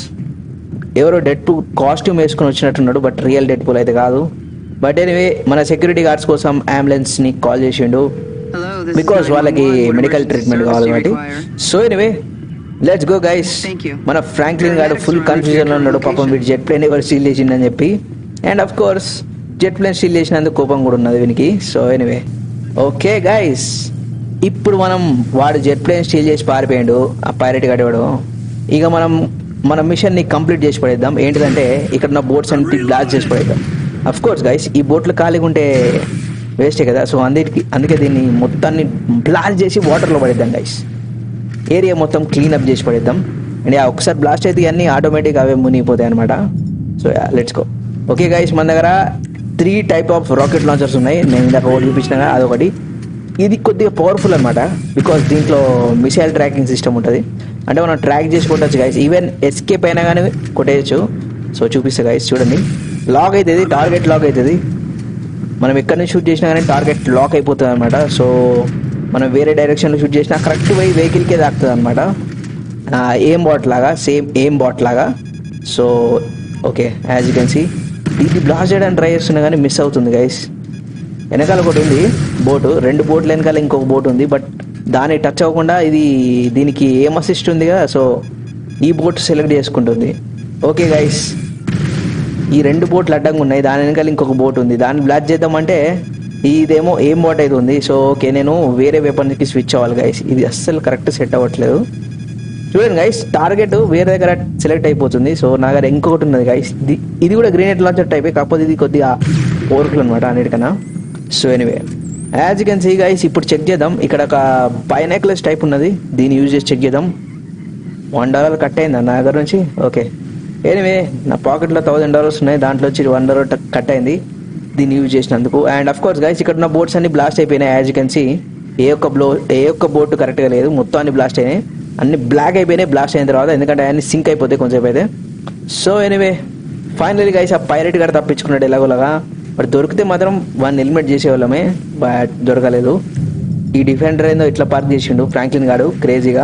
ఎవరో డెడ్ పూల్ కాస్ట్యూమ్ వేసుకుని వచ్చినట్టున్నాడు, బట్ రియల్ డెడ్ పూల్ అయితే కాదు. బట్ ఎనివే మన సెక్యూరిటీ గార్డ్స్ కోసం అంబులెన్స్ని కాల్ చేసిండు బికాస్ వాళ్ళకి మెడికల్ ట్రీట్మెంట్ కావాలి కాబట్టి. So anyway let's go guys. మన ఫ్రాంక్లిన్ గాడు ఫుల్ కన్ఫ్యూజన్లో ఉన్నాడు, పాపం వీడు జెట్ ప్లేన్ ఎవరు స్టీల్ చేసిండని చెప్పి. And of course jet plane steal చేసినందుకు కోపం కూడా ఉన్నది వీనికి. సో ఎనివే ఓకే గైస్ ఇప్పుడు మనం వాడు జెట్ ప్లేన్ స్టీల్ చేసి పారిపోయాడు ఆ పైరెట్ గాడేవాడు. ఇక మనం మన మిషన్ని కంప్లీట్ చేసి పడేద్దాం. ఏంటిదంటే ఇక్కడ ఉన్న బోట్స్ అన్ని బ్లాస్ట్ చేసి పడేద్దాం. అఫ్ కోర్స్ గైస్ ఈ బోట్లు ఖాళీగా ఉంటే వేస్టే కదా, సో అందుకే అందుకే దీన్ని మొత్తాన్ని బ్లాస్ట్ చేసి వాటర్లో పడేద్దాం గైస్. ఏరియా మొత్తం క్లీనప్ చేసి పడేద్దాం. అండ్ ఒకసారి బ్లాస్ట్ అయితే అన్నీ ఆటోమేటిక్గా అవే మునిగిపోతాయి అనమాట. So let's go. Okay guys మన దగ్గర three type of rocket launchers ఉన్నాయి, నేను ఇందాక ఒకటి చూపించిన అదొకటి. ఇది కొద్దిగా పవర్ఫుల్ అనమాట బికాస్ దీంట్లో మిసైల్ ట్రాకింగ్ సిస్టమ్ ఉంటుంది, అంటే మనం ట్రాక్ చేసి కొట్టచ్చు గైస్. ఈవెన్ ఎస్కేప్ అయినా కానీ కొట్టేయచ్చు. సో చూపిస్తా గైస్ చూడండి, లాక్ అవుతుంది, టార్గెట్ లాక్ అవుతుంది. మనం ఎక్కడి నుంచి షూట్ చేసినా కానీ టార్గెట్ లాక్ అయిపోతుంది అనమాట. సో మనం వేరే డైరెక్షన్లో షూట్ చేసినా కరెక్ట్ పోయి వెహికల్కే తాకుతుంది అనమాట, ఏం బాట్ లాగా, సేమ్ ఏం బాట్ లాగా. So okay as you can see ఇది బ్లాస్ట్ చేయడానికి ట్రై చేస్తున్నా కానీ మిస్ అవుతుంది గైస్. వెనకాల ఒకటి ఉంది బోటు, రెండు బోట్ల వెనకాల ఇంకొక బోట్ ఉంది, బట్ దాన్ని టచ్ అవ్వకుండా ఇది దీనికి ఏం అసిస్ట్ ఉందిగా, సో ఈ బోట్ సెలెక్ట్ చేసుకుంటుంది. ఓకే గైస్ ఈ రెండు బోట్లు అడ్డంగా ఉన్నాయి, దాని వెనకాల ఇంకొక బోట్ ఉంది, దాన్ని బ్లాస్ట్ చేద్దామంటే ఇదేమో ఏం బోట్ అవుతుంది. సో ఓకే నేను వేరే వెపన్కి స్విచ్ అవ్వాలి గైస్, ఇది అస్సలు కరెక్ట్ సెట్ అవ్వట్లేదు. చూడండి గైస్ టార్గెట్ వేరే దగ్గర సెలెక్ట్ అయిపోతుంది. సో నా దగ్గర ఇంకొకటి ఉన్నది గైస్, ఇది ఇది కూడా గ్రెనేడ్ లాంచర్ టైపే, కాకపోతే ఇది కొద్దిగా పవర్ఫుల్ అనమాట అన్నిటికన్నా. So anyway as you can see guys ఇప్పుడు చెక్ చేద్దాం. ఇక్కడ ఒక బైనాక్యులర్స్ టైప్ ఉన్నది, దీన్ని యూజ్ చేసి చెక్ చేద్దాం. వన్ డాలర్ కట్ అయిందా నా దగ్గర నుంచి? ఓకే ఎనీవే నా పాకెట్లో థౌసండ్ డాలర్స్ ఉన్నాయి, దాంట్లో వచ్చి వన్ డాలర్ కట్ అయింది దీన్ని యూజ్ చేసినందుకు. అండ్ అఫ్ కోర్స్ గైస్ ఇక్కడ ఉన్న బోట్స్ అన్ని బ్లాస్ట్ అయిపోయినాయి. యాజ్ యూ కెన్ సీ ఏ ఒక్క బ్లో ఏ ఒక్క బోట్ కరెక్ట్గా లేదు, మొత్తం అన్ని బ్లాస్ట్ అయినాయి, అన్ని బ్లాక్ అయిపోయినాయి బ్లాస్ట్ అయిన తర్వాత, ఎందుకంటే అన్ని సింక్ అయిపోతాయి కొంచెంసేపు అయితే. సో ఎనీవే ఫైనల్లీ గైస్ ఆ పైరెట్ గారు తప్పించుకున్నాడు ఎలాగోలాగా, బట్ దొరికితే మాత్రం వాడిని ఎలిమినేట్ చేసేవాళ్ళమే, బట్ దొరకలేదు. ఈ డిఫెండర్ ఏందో ఇట్లా పార్క్ చేసిండు ఫ్రాంక్లిన్ గాడు క్రేజీగా.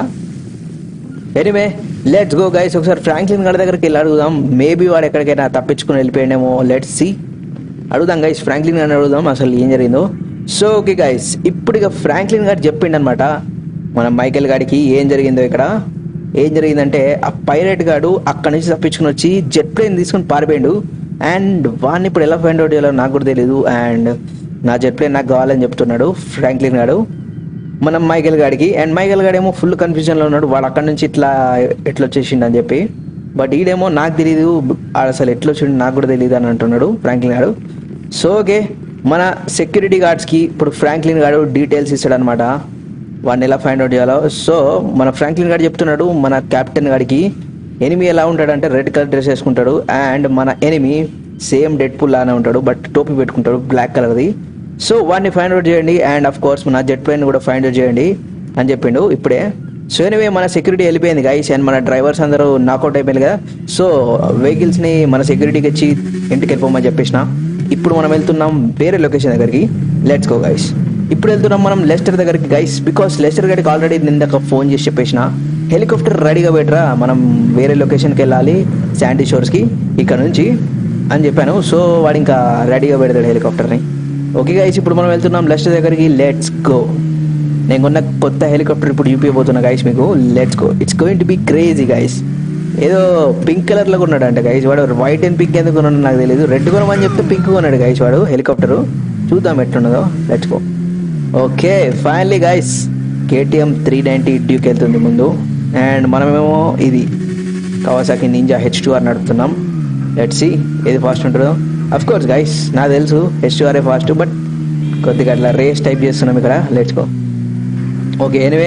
ఎనీవే లెట్స్ గో గైస్ ఒకసారి ఫ్రాంక్లిన్ గారి దగ్గరికి వెళ్ళి అడుగుదాం, మేబీ వాడు ఎక్కడికైనా తప్పించుకుని వెళ్ళిపోయాడేమో. లెట్స్ సి అడుగుదాం గైస్, ఫ్రాంక్లిన్ గారిని అడుగుదాం అసలు ఏం జరిగిందో. సో ఓకే గైస్ ఇప్పుడు ఇక ఫ్రాంక్లిన్ గారు చెప్పిండు అనమాట, మన మైకేల్ గాడికి ఏం జరిగిందో ఇక్కడ ఏం జరిగిందంటే ఆ పైలట్ గాడు అక్కడి నుంచి తప్పించుకుని వచ్చి జెట్ ప్లేన్ తీసుకుని పారిపోయాడు. అండ్ వాడిని ఇప్పుడు ఎలా ఫైండ్ అవుట్ చేయాలో నాకు కూడా తెలియదు. అండ్ నా జెట్ ప్లేన్ నాకు కావాలని చెప్తున్నాడు ఫ్రాంక్లిన్ గాడు మనం మైకేల్ గాడికి. అండ్ మైకేల్ గాడేమో ఫుల్ కన్ఫ్యూజన్లో ఉన్నాడు, వాడు అక్కడి నుంచి ఇట్లా ఎట్లా వచ్చేసిండు అని చెప్పి. బట్ ఈడేమో నాకు తెలియదు అసలు ఎట్లా వచ్చిండు నాకు కూడా తెలియదు అని అంటున్నాడు ఫ్రాంక్లిన్ గాడు. సో ఓకే, మన సెక్యూరిటీ గార్డ్స్కి ఇప్పుడు ఫ్రాంక్లిన్ గాడు డీటెయిల్స్ ఇస్తాడు అనమాట వాడిని ఎలా ఫైండ్ అవుట్ చేయాలో. సో మన ఫ్రాంక్లిన్ గాడు చెప్తున్నాడు మన కెప్టెన్ గాడికి ఎనిమి ఎలా ఉంటాడంటే రెడ్ కలర్ డ్రెస్ వేసుకుంటాడు. అండ్ మన ఎనిమి సేమ్ డెడ్ పుల్ లానే ఉంటాడు, బట్ టోపీ పెట్టుకుంటాడు బ్లాక్ కలర్ది. సో వాడిని ఫైండ్ అవుట్ చేయండి. అండ్ ఆఫ్ కోర్స్ మన జెట్ ప్లేన్ కూడా ఫైండ్ అవుట్ చేయండి అని చెప్పిండు ఇప్పుడే. సో ఎనివే మన సెక్యూరిటీ వెళ్ళిపోయింది గైస్. అండ్ మన డ్రైవర్స్ అందరూ నాకౌట్ అయిపోయింది కదా. సో వెహికల్స్ని మన సెక్యూరిటీకి ఇచ్చి ఇంటికి వెళ్ళిపోమని చెప్పేసిన. ఇప్పుడు మనం వెళ్తున్నాం వేరే లొకేషన్ దగ్గరికి. Let's go guys. ఇప్పుడు వెళ్తున్నాం మనం లెస్టర్ దగ్గరికి గైస్, బికాస్ లెస్టర్ గారికి ఆల్రెడీ నిందాక ఫోన్ చేసి చెప్పేసిన హెలికాప్టర్ రెడీగా పెట్టరా మనం వేరే లొకేషన్కి వెళ్ళాలి శాండీ షోర్స్కి ఇక్కడ నుంచి అని చెప్పాను. సో వాడు ఇంకా రెడీగా పెడతాడు హెలికాప్టర్ని. ఓకే గైస్, ఇప్పుడు మనం వెళ్తున్నాం లెస్టర్ దగ్గరికి. Let's go. నేను కొన్న కొత్త హెలికాప్టర్ ఇప్పుడు చూపిపోతున్నా గైస్ మీకు. Let's go. It's going to be crazy guys. ఏదో పింక్ కలర్లో కొన్నాడు అంట గైస్ వాడు. వైట్ అండ్ పింక్ ఎందుకు కొన్నాడు నాకు తెలియదు. రెడ్ కొనమని చెప్తే పింక్ కొన్నాడు గైస్ వాడు హెలికాప్టరు. చూద్దాం ఎట్లున్నదో. Let's go. Okay finally guys KTM three ninety Duke వెళ్తుంది ముందు. అండ్ మనమేమో ఇది Kawasaki Ninja H two R నడుపుతున్నాం. లెట్స్ సీ ఏది ఫాస్ట్ ఉంటుందో. అఫ్ కోర్స్ గైస్ నాకు తెలుసు హెచ్ టూ ఆర్ ఏ ఫాస్ట్, బట్ కొద్దిగా అట్లా రేస్ టైప్ చేస్తున్నాం ఇక్కడ. Let's go. Okay anyway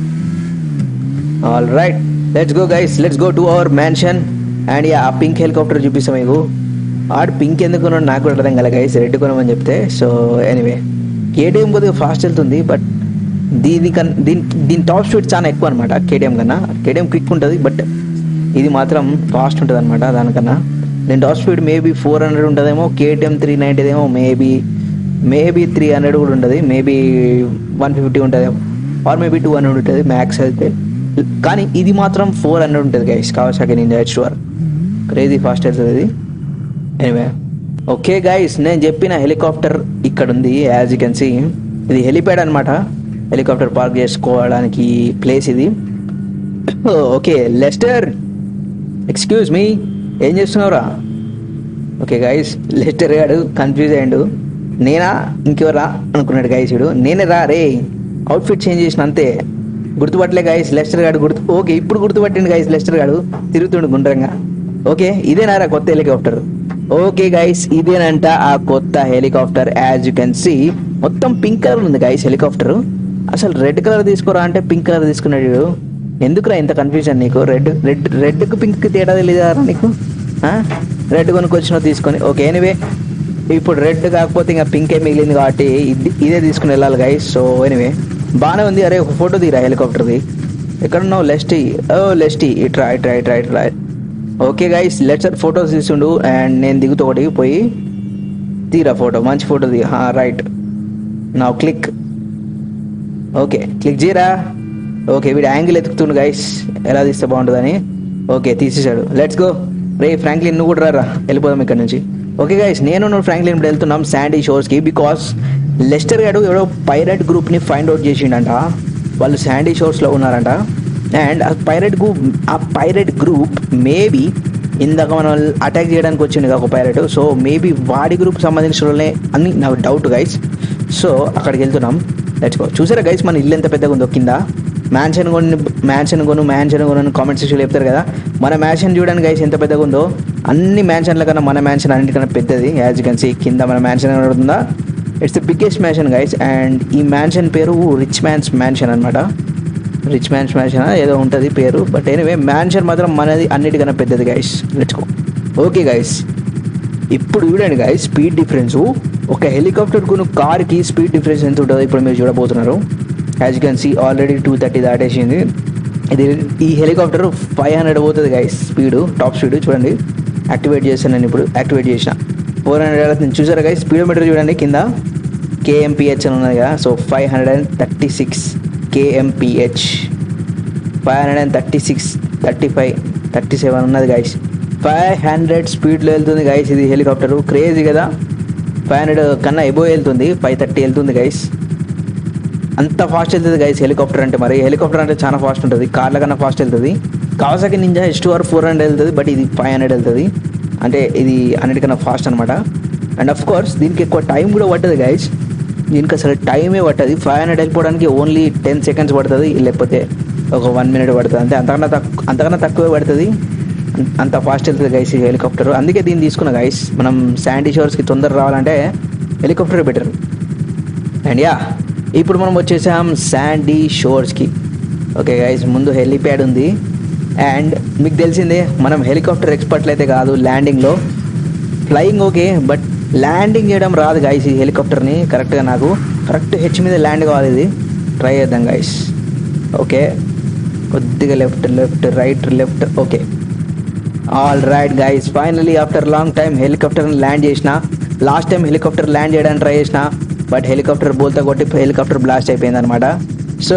all right let's go guys. Let's go to our mansion. And yeah ఆ పింక్ హెలికాప్టర్ చూపిస్తాం మీకు. ఆడు పింక్ ఎందుకు కొన్నాడు నాకు కూడా అర్థం కదా గైస్, రెడ్ కొనమని చెప్తే. సో ఎనీవే కేటీఎం కొద్దిగా ఫాస్ట్ వెళ్తుంది, బట్ దీని కన్నా దీని దీని టాప్ స్పీడ్ చాలా ఎక్కువ అనమాట కేటీఎం కన్నా. కేటీఎం క్విక్ ఉంటుంది, బట్ ఇది మాత్రం ఫాస్ట్ ఉంటుంది అనమాట దానికన్నా. దీని top speed maybe four hundred ఉంటుందేమో. కేటీఎం త్రీ నైంటీది ఏమో మేబీ మేబీ త్రీ హండ్రెడ్ కూడా ఉంటుంది, మేబీ వన్ ఫిఫ్టీ ఉంటుందేమో, ఆర్ మేబీ టూ హండ్రెడ్ ఉంటుంది మ్యాక్స్ అయితే. కానీ ఇది మాత్రం ఫోర్ హండ్రెడ్ ఉంటుంది guys Kawasaki Ninja H two R. Crazy fast వెళ్తుంది ఇది. ఎనివే ఓకే గైస్, నేను చెప్పిన హెలికాప్టర్ ఇక్కడ ఉంది. యాజ్ యూ కెన్ సీ ఇది హెలిప్యాడ్ అనమాట, హెలికాప్టర్ పార్క్ చేసుకోవడానికి ప్లేస్ ఇది. ఓకే లెస్టర్, ఎక్స్క్యూజ్ మీ, ఏం చేస్తున్నావురా? ఓకే గైస్, లెస్టర్ గాడు కన్ఫ్యూజ్ అయ్యాడు. నేనా ఇంకెవరా అనుకున్నాడు గైస్. వీడు నేనే రా రే, అవుట్ఫిట్ చేంజ్ చేసిన అంతే, గుర్తుపట్టలే గైస్ లెస్టర్ గాడు. గుర్తు ఓకే ఇప్పుడు గుర్తుపట్టిండు గైస్ లెస్టర్ గాడు, తిరుగుతుండు గుండ్రంగా. ఓకే ఇదేనారా కొత్త హెలికాప్టర్? ఓకే గైస్ ఇదేనంట ఆ కొత్త helicopter. As you can see మొత్తం పింక్ కలర్ ఉంది గైస్ హెలికాప్టర్. అసలు రెడ్ కలర్ తీసుకోరా అంటే పింక్ కలర్ తీసుకున్నాడు. ఎందుకురా ఇంత కన్ఫ్యూజన్ నీకు? రెడ్ రెడ్ రెడ్కి పింక్కి తేడా తెలియదా నీకు? రెడ్ కొనుక్కొచ్చినా తీసుకొని. ఓకే ఎనీవే ఇప్పుడు రెడ్ కాకపోతే ఇంకా పింకే మిగిలింది కాబట్టి ఇది ఇదే తీసుకుని వెళ్ళాలి గైస్. సో ఎనీవే బాగానే ఉంది. అరే ఒక ఫోటో తీరా హెలికాప్టర్ది. ఎక్కడున్నావు లెస్టీ? ఓ లెస్టీ ఇట్రా ఇట్రా ఇట్రా ఇట్రా. ఓకే గైస్ లెట్స్ ఫొటోస్ తీసుండు. అండ్ నేను దిగుతూ ఒకటి పోయి తీరా ఫోటో, మంచి ఫోటో తీ. రైట్ నా క్లిక్. ఓకే క్లిక్ చేయరా. ఓకే వీడు యాంగిల్ ఎతుకుతుండు గైస్, ఎలా తీస్తే బాగుంటుందని. ఓకే తీసేసాడు. Let's go. రే ఫ్రాంక్లిన్ నువ్వు కూడా రా, వెళ్ళిపోదాం ఇక్కడ నుంచి. ఓకే గైస్ నేను నువ్వు ఫ్రాంక్లిన్ ఇప్పుడు వెళ్తున్నాం శాండీ షోర్స్కి. బికాస్ లెస్టర్ గాడు ఎవడో పైరట్ గ్రూప్ని ఫైండ్ అవుట్ చేసిండంట, వాళ్ళు శాండీ షోర్స్లో ఉన్నారంట. అండ్ ఆ పైరట్ గ్రూప్ ఆ పైరట్ గ్రూప్ మేబీ ఇందాక మనం అటాక్ చేయడానికి వచ్చింది ఒక పైరట్. సో మేబీ వాడి గ్రూప్ సంబంధించిన వాళ్ళే అని నా డౌట్ గైస్. సో అక్కడికి వెళ్తున్నాం. Let's go. చూసారా గైస్ మన ఇల్లు ఎంత పెద్దగా ఉందో కింద. మ్యాన్షన్ కొని మ్యాన్షన్ కొను మ్యాన్షన్ కొను కామెంట్ సెక్షన్లో చెప్తారు కదా. మన మ్యాన్షన్ చూడండి గైస్ ఎంత పెద్దగా ఉందో. అన్ని మ్యాన్షన్ల కన్నా మన మ్యాన్షన్ అన్నిటికన్నా పెద్దది. యాజ్ యూ కెన్ సీ కింద మన మ్యాన్షన్ కనబడుతుందా? It's the biggest mansion guys. And ఈ మ్యాన్షన్ పేరు రిచ్ మ్యాన్స్ మ్యాన్షన్ అనమాట. రిచ్ మ్యాన్స్ మ్యాన్షన్ ఏదో ఉంటుంది పేరు, బట్ ఎనీవే మ్యాన్షన్ మాత్రం మనది అన్నిటికన్నా పెద్దది guys. Let's go. Okay guys ఇప్పుడు చూడండి గైస్ స్పీడ్ డిఫరెన్స్. ఒక హెలికాప్టర్ కొను కార్కి స్పీడ్ డిఫరెన్స్ ఎంత ఉంటుందో ఇప్పుడు మీరు చూడబోతున్నారు. As you can see already two thirty దాటేసింది. ఇది ఈ హెలికాప్టర్ ఫైవ్ హండ్రెడ్ పోతుంది గైస్ స్పీడ్, టాప్ స్పీడ్ చూడండి. యాక్టివేట్ చేస్తాను నేను ఇప్పుడు. యాక్టివేట్ చేసిన ఫోర్ హండ్రెడ్ నేను చూసారా గైస్. స్పీడోమీటర్ చూడండి కింద కేఎంపిహెచ్ అని ఉన్నది కదా. So five hundred and thirty six KMPH, five hundred and thirty six thirty five thirty seven ఉన్నది గైస్. ఫైవ్ హండ్రెడ్ స్పీడ్లో వెళ్తుంది గైస్ ఇది హెలికాప్టరు. క్రేజీ కదా. ఫైవ్ హండ్రెడ్ కన్నా ఎబో వెళ్తుంది, ఫైవ్ థర్టీ వెళ్తుంది గైస్. అంత ఫాస్ట్ వెళ్తుంది గైస్ హెలికాప్టర్ అంటే. మరి హెలికాప్టర్ అంటే చాలా ఫాస్ట్ ఉంటుంది, కార్ల కన్నా ఫాస్ట్ వెళ్తుంది. Kawasaki Ninja H two R four hundred వెళ్తుంది, బట్ ఇది ఫైవ్ హండ్రెడ్ వెళ్తుంది. అంటే ఇది అన్నిటికన్నా ఫాస్ట్ అనమాట. అండ్ అఫ్ కోర్స్ దీనికి ఎక్కువ టైం కూడా పట్టదు గైస్, దీనికి అసలు టైమే పట్టదు. ఫైవ్ హండ్రెడ్ వెళ్ళిపోవడానికి ఓన్లీ టెన్ సెకండ్స్ పడుతుంది, లేకపోతే ఒక వన్ మినిట్ పడుతుంది అంతే. అంతకన్నా తక్కువ అంతకన్నా తక్కువే పడుతుంది, అంత ఫాస్ట్ వెళ్తుంది గైస్ ఈ హెలికాప్టర్. అందుకే దీన్ని తీసుకున్న గైస్. మనం శాండీ షోర్స్కి తొందర రావాలంటే హెలికాప్టర్ బెటర్. అండ్ యా ఇప్పుడు మనం వచ్చేసాం శాండీ షోర్స్కి. ఓకే గైస్, ముందు హెలిప్యాడ్ ఉంది. అండ్ మీకు తెలిసిందే మనం హెలికాప్టర్ ఎక్స్పర్ట్లు అయితే కాదు ల్యాండింగ్లో. ఫ్లయింగ్ ఓకే, బట్ ల్యాండింగ్ చేయడం రాదు గైస్ ఈ హెలికాప్టర్ని కరెక్ట్గా. నాకు కరెక్ట్ హెచ్ మీద ల్యాండ్ కావాలి, ఇది ట్రై చేద్దాం గైస్. ఓకే, కొద్దిగా left left right left. Okay, all right guys, finally after long time హెలికాప్టర్ని ల్యాండ్ చేసిన. లాస్ట్ టైం హెలికాప్టర్ ల్యాండ్ చేయడానికి ట్రై చేసిన, బట్ హెలికాప్టర్ బోల్తా కొట్టి హెలికాప్టర్ బ్లాస్ట్ అయిపోయింది అనమాట. So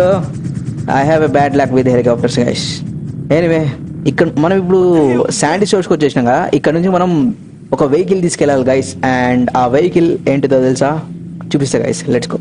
I have a bad luck with helicopters guys. Anyway ఇక్కడ మనం ఇప్పుడు శాండీ షోర్స్కి వచ్చేసినాం కదా, ఇక్కడ నుంచి మనం ఒక వెహికల్ తీసుకెళ్ళాలి గైస్. అండ్ ఆ వెహికల్ ఏంటిదో తెలుసా, చూపిస్తా గైస్, లెట్స్ గో.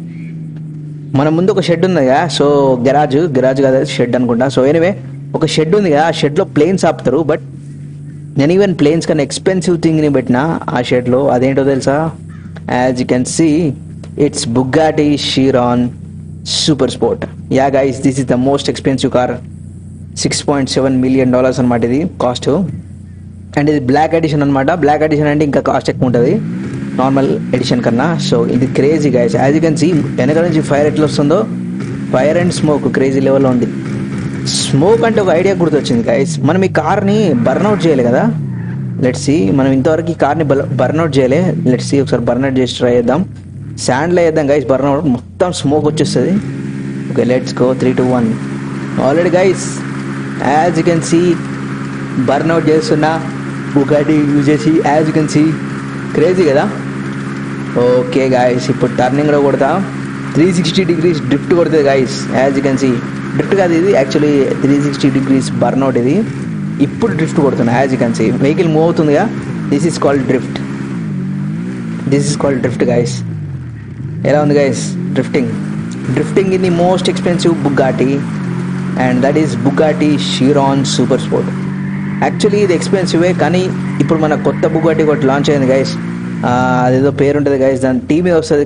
మన ముందు ఒక షెడ్ ఉంది కదా, సో గరాజ్ గరాజ్ కదా షెడ్ అనుకుంటా. సో ఎనీవే ఒక షెడ్ ఉంది కదా, ఆ షెడ్లో ప్లేన్స్ ఆపుతారు. బట్ నేను ఈవెన్ ప్లేన్స్ కన్నా ఎక్స్పెన్సివ్ థింగ్ని పెట్టిన ఆ షెడ్లో. అదేంటో తెలుసా, as you can see it's Bugatti Chiron super sport. Yeah guys, this is the most expensive car. Six point seven million dollars అనమాట ఇది కాస్ట్. అండ్ ఇది బ్లాక్ ఎడిషన్ అనమాట. బ్లాక్ ఎడిషన్ అంటే ఇంకా కాస్ట్ ఎక్కువ ఉంటుంది నార్మల్ ఎడిషన్ కన్నా. So ఇది crazy guys, as you can see వెనక నుంచి ఫైర్ ఎట్లా వస్తుందో, ఫైర్ అండ్ స్మోక్ క్రేజీ లెవెల్లో ఉంది. స్మోక్ అంటే ఒక ఐడియా గుర్తొచ్చింది గైస్, మనం ఈ కార్ని బర్న్అవుట్ చేయాలి కదా. లెట్స్ సీ, మనం ఇంతవరకు ఈ కార్ని బర్న్అవుట్ చేయలే. లెట్స్ సీ ఒకసారి బర్న్అవుట్ చేసి ట్రై చేద్దాం. శాండ్లో వేద్దాం గైస్, బర్న్అవుట్ మొత్తం స్మోక్ వచ్చేస్తుంది. Okay let's go, three two one. Already guys as you can see burnout చేస్తున్నా బుగాటి యూజ్ చేసి. As you can see crazy కదా. ఓకే గాయస్, ఇప్పుడు టర్నింగ్లో కొడతా, త్రీ సిక్స్టీ డిగ్రీస్ డ్రిఫ్ట్ కొడుతుంది guys. As you can see drift కాదు ఇది, actually three sixty degrees burnout ఇది. ఇప్పుడు డ్రిఫ్ట్ కొడుతున్నా, as you can see vehicle move అవుతుందిగా. This is called drift, this is called drift guys. ఎలా ఉంది guys drifting? Drifting in the most expensive Bugatti, and that is Bugatti Chiron super sport. Actually ఇది ఎక్స్పెన్సివే, కానీ ఇప్పుడు మన కొత్త Bugatti ఒకటి లాంచ్ అయింది గైస్. అదేదో పేరు ఉంటుంది గైస్, దాని టీ మీద వస్తుంది,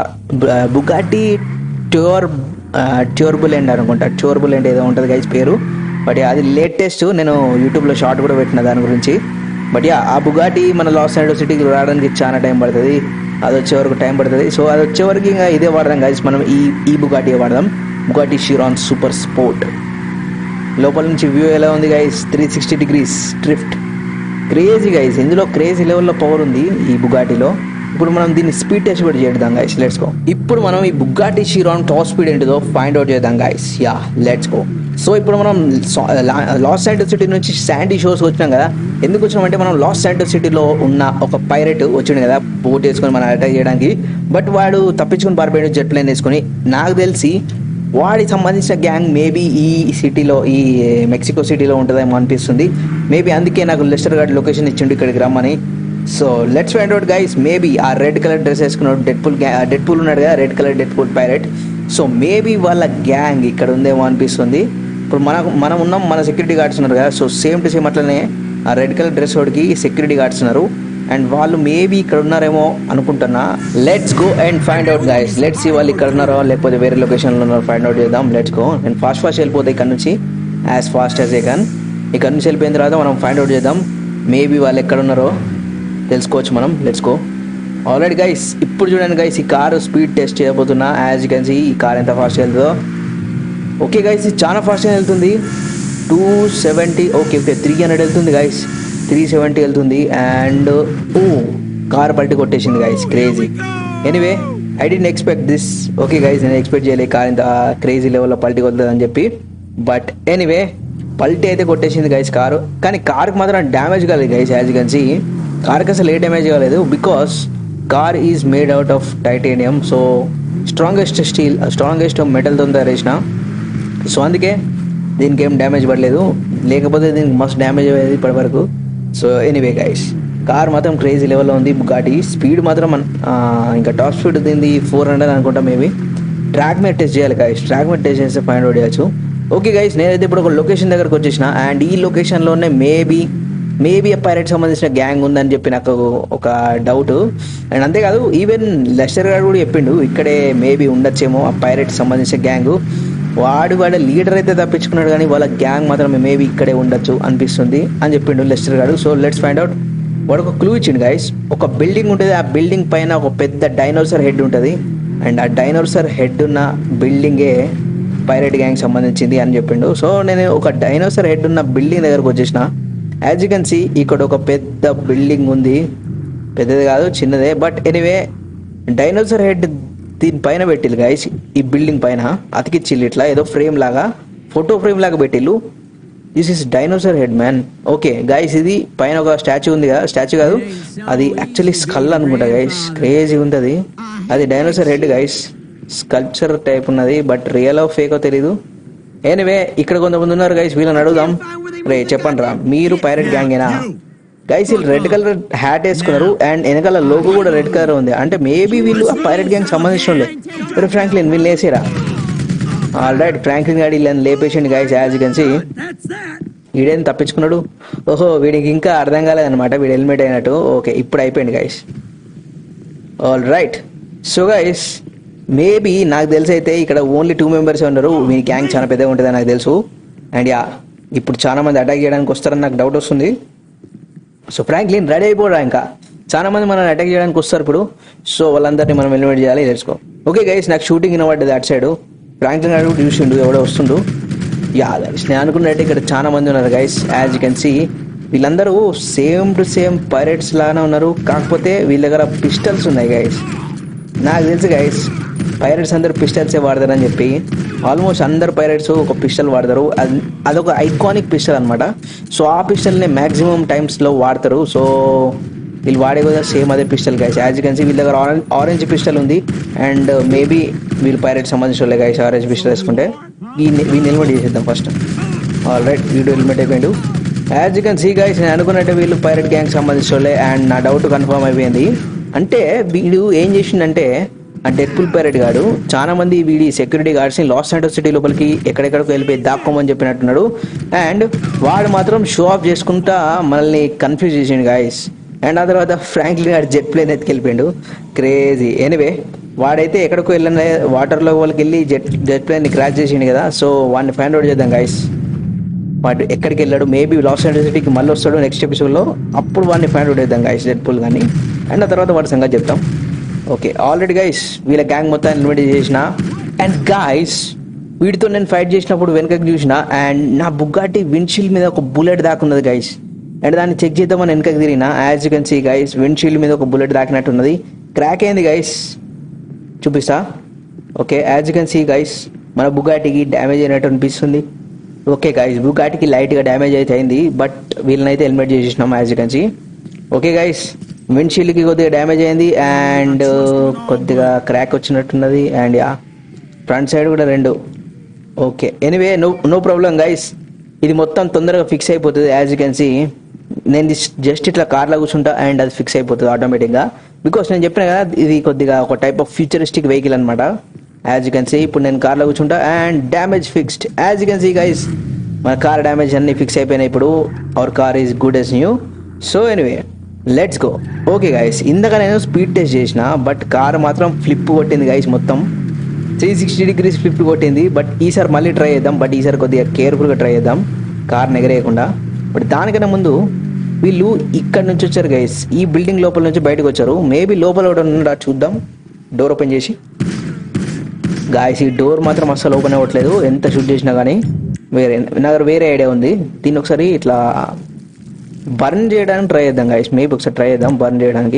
బుగాటి ట్యూర్ ట్యూర్బులెంట్ అనుకుంటా, ట్యూర్బులెంట్ ఏదో ఉంటుంది గైస్ పేరు. బట్ అది లేటెస్ట్, నేను యూట్యూబ్లో షార్ట్ కూడా పెట్టిన దాని గురించి. బట్ యా ఆ బుగాటి మన లాస్ ఏంజల్స్ సిటీకి రావడానికి చాలా టైం పడుతుంది, అది వచ్చే వరకు టైం పడుతుంది. సో అది వచ్చే వరకు ఇంకా ఇదే వాడదాం గైస్, మనం ఈ ఈ బుగాటి వాడదాం, బుగాటి షీరాన్ సూపర్ స్పోర్ట్. లోపల నుంచి వ్యూ ఎలా ఉంది guys, three sixty degrees drift, crazy guys. ఇందులో క్రేజీ లెవెల్లో పవర్ ఉంది ఈ బుగాటిలో. ఇప్పుడు మనం దీన్ని స్పీడ్ టెస్ట్ కూడా చేద్దాం గైస్, లెట్స్ గో. ఇప్పుడు మనం ఈ బుగాటి షీరాన్ టాప్ స్పీడ్ ఏంటిదో ఫైండ్ అవుట్ చేద్దాం guys. Yeah let's go. So ఇప్పుడు మనం లాస్ శాంటోస్ సిటీ నుంచి శాండీ షోర్స్ వచ్చినాం కదా. ఎందుకు వచ్చినామంటే మనం లాస్ శాంటోస్ సిటీలో ఉన్న ఒక పైరెట్ వచ్చిండు కదా బోట్ వేసుకొని మనం అటాక్ చేయడానికి. బట్ వాడు తప్పించుకొని పారిపోయాడు జెట్ ప్లేన్ వేసుకొని. నాకు తెలిసి వాడికి సంబంధించిన గ్యాంగ్ మేబీ ఈ సిటీలో, ఈ మెక్సికో సిటీలో ఉంటుందేమో అనిపిస్తుంది. మేబీ అందుకే నాకు లెస్టర్ గార్డ్ లొకేషన్ ఇచ్చిండు ఇక్కడికి రమ్మని. So let's find out guys. Maybe ఆ రెడ్ కలర్ డ్రెస్ వేసుకున్నాడు డెడ్ పూల్ డెడ్ పూల్ ఉన్నాడు కదా, red colour Deadpool pirate. So maybe వాళ్ళ గ్యాంగ్ ఇక్కడ ఉందేమో అనిపిస్తుంది. ఇప్పుడు మనకు మనం ఉన్నాం, మన సెక్యూరిటీ గార్డ్స్ ఉన్నారు కదా. సో సేమ్ టు సేమ్ అట్లనే ఆ రెడ్ కలర్ డ్రెస్ వాడికి సెక్యూరిటీ గార్డ్స్ ఉన్నారు, అండ్ వాళ్ళు మేబీ ఇక్కడ ఉన్నారేమో అనుకుంటున్నా. Let's go and find out guys. Let's see వాళ్ళు ఇక్కడ ఉన్నారో లేకపోతే వేరే లొకేషన్లో ఉన్నారో ఫైండ్ అవుట్ చేద్దాం. Let's go. నేను ఫాస్ట్ ఫాస్ట్ వెళ్ళిపోతాయి ఇక్కడ నుంచి, as fast as a can. ఇక్కడ నుంచి వెళ్ళిపోయిన తర్వాత మనం ఫైండ్ అవుట్ చేద్దాం, మేబీ వాళ్ళు ఎక్కడ ఉన్నారో తెలుసుకోవచ్చు మనం. Let's go. ఆల్రెడీ గైస్ ఇప్పుడు చూడండి గైస్, ఈ కారు స్పీడ్ టెస్ట్ చేయబోతున్నా. యాజ్ యూ కెన్ సీ ఈ కార్ ఎంత ఫాస్ట్ వెళ్తుందో. ఓకే గైస్, ఇది చాలా ఫాస్ట్గా వెళ్తుంది, two seventy. Okay okay three hundred వెళ్తుంది గైస్, త్రీ సెవెంటీ వెళ్తుంది. అండ్ ఓ కార్ పల్టీ కొట్టేసింది guys, crazy. Anyway I didn't expect this. Okay guys, నేను ఎక్స్పెక్ట్ చేయలేదు కార్ ఇంత క్రేజీ లెవెల్లో పల్టీ కొడుతుంది అని చెప్పి. బట్ ఎనీవే పల్టీ అయితే కొట్టేసింది గైస్ కారు. కానీ కార్కి మాత్రం డ్యామేజ్ కాలేదు guys. As you can see కార్కి అసలు ఏ డ్యామేజ్ కాలేదు, because car is made out of titanium. So strongest steel, strongest మెటల్తో తయారు చేసిన. సో అందుకే దీనికి ఏం డ్యామేజ్ పడలేదు, లేకపోతే దీనికి మస్తు డ్యామేజ్ అయ్యేది ఇప్పటి వరకు. సో ఎనీవే గైస్, కార్ మాత్రం క్రేజీ లెవెల్లో ఉంది. బుగాటి స్పీడ్ మాత్రం ఇంకా టాప్ స్పీడ్ దీనిది ఫోర్ హండ్రెడ్ అనుకుంటా, మేబీ ట్రాక్ మీద టెస్ట్ చేయాలి గైస్. ట్రాక్ మీద టెస్ట్ చేస్తే ఫైండ్ అవుట్ చేయొచ్చు. ఓకే గైస్, నేనైతే ఇప్పుడు ఒక లొకేషన్ దగ్గరకు వచ్చేసిన. అండ్ ఈ లొకేషన్లోనే మేబీ మేబీ ఆ పైరేట్ సంబంధించిన గ్యాంగ్ ఉందని చెప్పి నాకు ఒక డౌట్. అండ్ అంతేకాదు ఈవెన్ లెస్టర్ గారు కూడా చెప్పిండు ఇక్కడే మేబీ ఉండొచ్చేమో ఆ పైరేట్ సంబంధించిన గ్యాంగ్. వాడు వాడు లీడర్ అయితే తప్పించుకున్నాడు కానీ వాళ్ళ గ్యాంగ్ మాత్రం మేబీ ఇక్కడే ఉండొచ్చు అనిపిస్తుంది అని చెప్పిండు లెస్టర్ గారు. So let's find out. వాడు ఒక క్లూ ఇచ్చిండు గైస్. ఒక బిల్డింగ్ ఉంటుంది, ఆ బిల్డింగ్ పైన ఒక పెద్ద డైనోసార్ హెడ్ ఉంటుంది. అండ్ ఆ డైనోసార్ హెడ్ ఉన్న బిల్డింగే పైరేట్ గ్యాంగ్ సంబంధించింది అని చెప్పిండు. సో నేను ఒక డైనోసార్ హెడ్ ఉన్న బిల్డింగ్ దగ్గరకు వచ్చేసిన. యాజ్ యూ కెన్ సీ ఇక్కడ ఒక పెద్ద బిల్డింగ్ ఉంది. పెద్దది కాదు, చిన్నదే. బట్ ఎనీవే డైనోసార్ హెడ్ దీనిపైన పెట్టిల్లు గైస్. ఈ బిల్డింగ్ పైన అతికిచ్చిల్లు ఇట్లా ఏదో ఫ్రేమ్ లాగా, ఫోటో ఫ్రేమ్ లాగా పెట్టిల్లు. This is dinosaur head man. Okay guys, ఇది పైన ఒక స్టాచ్యూ ఉంది కదా, స్టాచ్యూ కాదు అది యాక్చువల్లీ స్కల్ అనుకుంటా గైస్. క్రేజీ ఉంది అది. అది dinosaur head guys, sculpture type ఉన్నది. బట్ రియల్ ఆఫ్ ఫేకో తెలీదు. ఎనివే ఇక్కడ కొంతమంది ఉన్నారు గైస్, వీళ్ళని అడుగుదాం. రే చెప్పండి రా, మీరు పైరేట్ గ్యాంగేనా గైస్? వీళ్ళు రెడ్ కలర్ హ్యాట్ వేసుకున్నారు అండ్ వెనకాల లోగో కూడా రెడ్ కలర్ ఉంది. అంటే మేబీ వీళ్ళు ఆ పైరేట్ గ్యాంగ్ సంబంధించిన వాళ్ళు. ఇప్పుడు ఫ్రాంక్లిన్ వీళ్ళు వేసారా? ఆల్ రైట్, ఫ్రాంక్లిన్ గాడి వీళ్ళని లేపేసిండు guys. As you can see వీడేం తప్పించుకున్నాడు. ఓహో, వీడికి ఇంకా అర్థం కాలేదన్నమాట, వీడు హెల్మెట్ అయినట్టు. ఓకే, ఇప్పుడు అయిపోయింది guys. All right, so guys maybe నాకు తెలిసి అయితే ఇక్కడ ఓన్లీ టూ మెంబర్స్ ఉన్నారు. మీ గ్యాంగ్ చాలా పెద్దగా ఉంటుందని నాకు తెలుసు. అండ్ యా, ఇప్పుడు చాలా మంది అటాక్ చేయడానికి వస్తారని నాకు డౌట్ వస్తుంది. సో ఫ్రాంక్లిన్ రెడీ అయిపోరా, ఇంకా చాలా మంది మనం అటాక్ చేయడానికి వస్తారు ఇప్పుడు. సో వాళ్ళందరినీ మనం ఎలిమినేట్ చేయాలి, తెలుసుకో. ఓకే గైస్, నాకు షూటింగ్ వినబడ్డది అటు సైడ్. ఫ్రాంక్లిన్ గారు చూసిండు ఎవడో వస్తుండు. యా గైస్, నేను అనుకున్నట్టు ఇక్కడ చాలా మంది ఉన్నారు guys. As you can see వీళ్ళందరూ సేమ్ టు సేమ్ పైరేట్స్ లాగానే ఉన్నారు. కాకపోతే వీళ్ళ దగ్గర పిస్టల్స్ ఉన్నాయి గైస్. నాకు తెలుసు గైస్ పైరేట్స్ అందరూ పిస్టల్సే వాడతారని చెప్పి. ఆల్మోస్ట్ అందరు పైరేట్స్ ఒక పిస్టల్ వాడతారు. అది అదొక ఐకానిక్ పిస్టల్ అనమాట. సో ఆ పిస్టల్ని మ్యాక్సిమం టైమ్స్లో వాడతారు. సో వీళ్ళు వాడే కూడా సేమ్ అదే pistol guys. As you can see వీళ్ళ దగ్గర ఆరెంజ్ ఆరెంజ్ పిస్టల్ ఉంది. అండ్ మేబీ వీళ్ళు పైరేట్ సంబంధించిన వాళ్ళే గైస్. ఆరెంజ్ పిస్టల్ వేసుకుంటే వీళ్ళని వీళ్ళని హెల్మెట్ చేసేద్దాం ఫస్ట్. ఆల్ రైట్, వీడు హెల్మెట్ అయిపోయిండు. As you can see guys, నేను అనుకున్నట్టే వీళ్ళు పైరేట్ గ్యాంగ్ సంబంధించిన వాళ్ళే. అండ్ నా డౌట్ కన్ఫర్మ్ అయిపోయింది. అంటే వీడు ఏం చేసిండంటే ఆ డెడ్పూల్ పైరేట్ గాడు చాలా మంది వీడి సెక్యూరిటీ గార్డ్స్ని లాస్ శాంటోస్ సిటీ లోపలికి ఎక్కడెక్కడికి వెళ్ళిపోయి దాక్కోమని చెప్పినట్టున్నాడు. అండ్ వాడు మాత్రం షో ఆఫ్ చేసుకుంటా మనల్ని కన్ఫ్యూజ్ చేసిండు గాయస్. అండ్ ఆ తర్వాత ఫ్రాంక్లిన్ గారు జెట్ ప్లేన్ ఎత్తుకెళ్ళిపోయిండు. క్రేజీ. ఎనివే వాడైతే ఎక్కడికో వెళ్ళిన వాటర్లో వాళ్ళకి వెళ్ళి జెట్ జెట్ ప్లేన్ని క్రాష్ చేసిండు కదా. సో వాడిని ఫైండ్ అవుట్ చేద్దాం గాయస్. వాడు ఎక్కడికి వెళ్ళాడు, మేబీ లాస్ శాంటోస్ సిటీకి మళ్ళీ వస్తాడు నెక్స్ట్ ఎపిసోడ్లో. అప్పుడు వాడిని ఫైండ్ అవుట్ చేద్దాం గాయస్, డెడ్పూల్ కానీ. అండ్ ఆ తర్వాత వాడి సంగతి చెప్తాం. ఓకే, ఆల్రెడీ గైస్ వీళ్ళ గ్యాంగ్ మొత్తం ఇన్వైట్ చేసిన. అండ్ గైస్ వీటితో నేను ఫైట్ చేసినప్పుడు వెనకకి చూసిన. అండ్ నా బుగ్గాటి విండ్షీల్డ్ మీద ఒక బుల్లెట్ దాకున్నది గైస్. అండ్ దాన్ని చెక్ చేద్దామని వెనకకి తిరిగిన. As you can see guys windshield మీద ఒక బుల్లెట్ దాకినట్టున్నది. క్రాక్ అయింది గైస్, చూపిస్తా. Okay, as you can see guys మన బుగ్గాటికి డ్యామేజ్ అయినట్టు అనిపిస్తుంది. ఓకే గైస్, బుగ్గాటికి లైట్గా డ్యామేజ్ అయితే అయింది. బట్ వీళ్ళనైతే హెల్మెట్ చేసేసినాం as you can see. Okay guys, విండ్షీల్డ్కి కొద్దిగా డ్యామేజ్ అయింది అండ్ కొద్దిగా క్రాక్ వచ్చినట్టున్నది. అండ్ యా, ఫ్రంట్ సైడ్ కూడా రెండు. Okay, anyway no no problem guys, ఇది మొత్తం తొందరగా ఫిక్స్ అయిపోతుంది. యాజ్ యూ కెన్ సీ నేను జస్ట్ ఇట్లా కార్లో కూర్చుంటా అండ్ అది ఫిక్స్ అయిపోతుంది ఆటోమేటిక్గా. బికాస్ నేను చెప్పిన కదా ఇది కొద్దిగా ఒక టైప్ ఆఫ్ ఫ్యూచరిస్టిక్ వెహికల్ అనమాట. యాజ్ యూ కెన్ సీ ఇప్పుడు నేను కార్లో కూర్చుంటా and damage fixed. As you can see guys మన కార్ డ్యామేజ్ అన్ని ఫిక్స్ అయిపోయినాయి. ఇప్పుడు our car is good as new. So anyway let's go. Okay guys, ఇందాక నేను స్పీడ్ టెస్ట్ చేసిన బట్ కార్ మాత్రం ఫ్లిప్ కొట్టింది గైస్. మొత్తం త్రీ సిక్స్టీ డిగ్రీస్ ఫ్లిప్ కొట్టింది. బట్ ఈసారి మళ్ళీ ట్రై చేద్దాం. బట్ ఈసారి కొద్దిగా కేర్ఫుల్గా ట్రై చేద్దాం కార్ని ఎగరేయకుండా. బట్ దానికన్నా ముందు వీళ్ళు ఇక్కడ నుంచి వచ్చారు గైస్, ఈ బిల్డింగ్ లోపల నుంచి బయటకు వచ్చారు. మేబీ లోపల కూడా ఉన్నాడా చూద్దాం. డోర్ ఓపెన్ చేసి గాయస్, ఈ డోర్ మాత్రం అస్సలు ఓపెన్ అవ్వట్లేదు ఎంత షూట్ చేసినా కానీ. వేరే నా దగ్గర వేరే ఐడియా ఉంది. దీన్ని ఒకసారి ఇట్లా బర్న్ చేయడానికి ట్రై చేద్దాం గాయస్. మేబీ ఒకసారి ట్రై చేద్దాం బర్న్ చేయడానికి.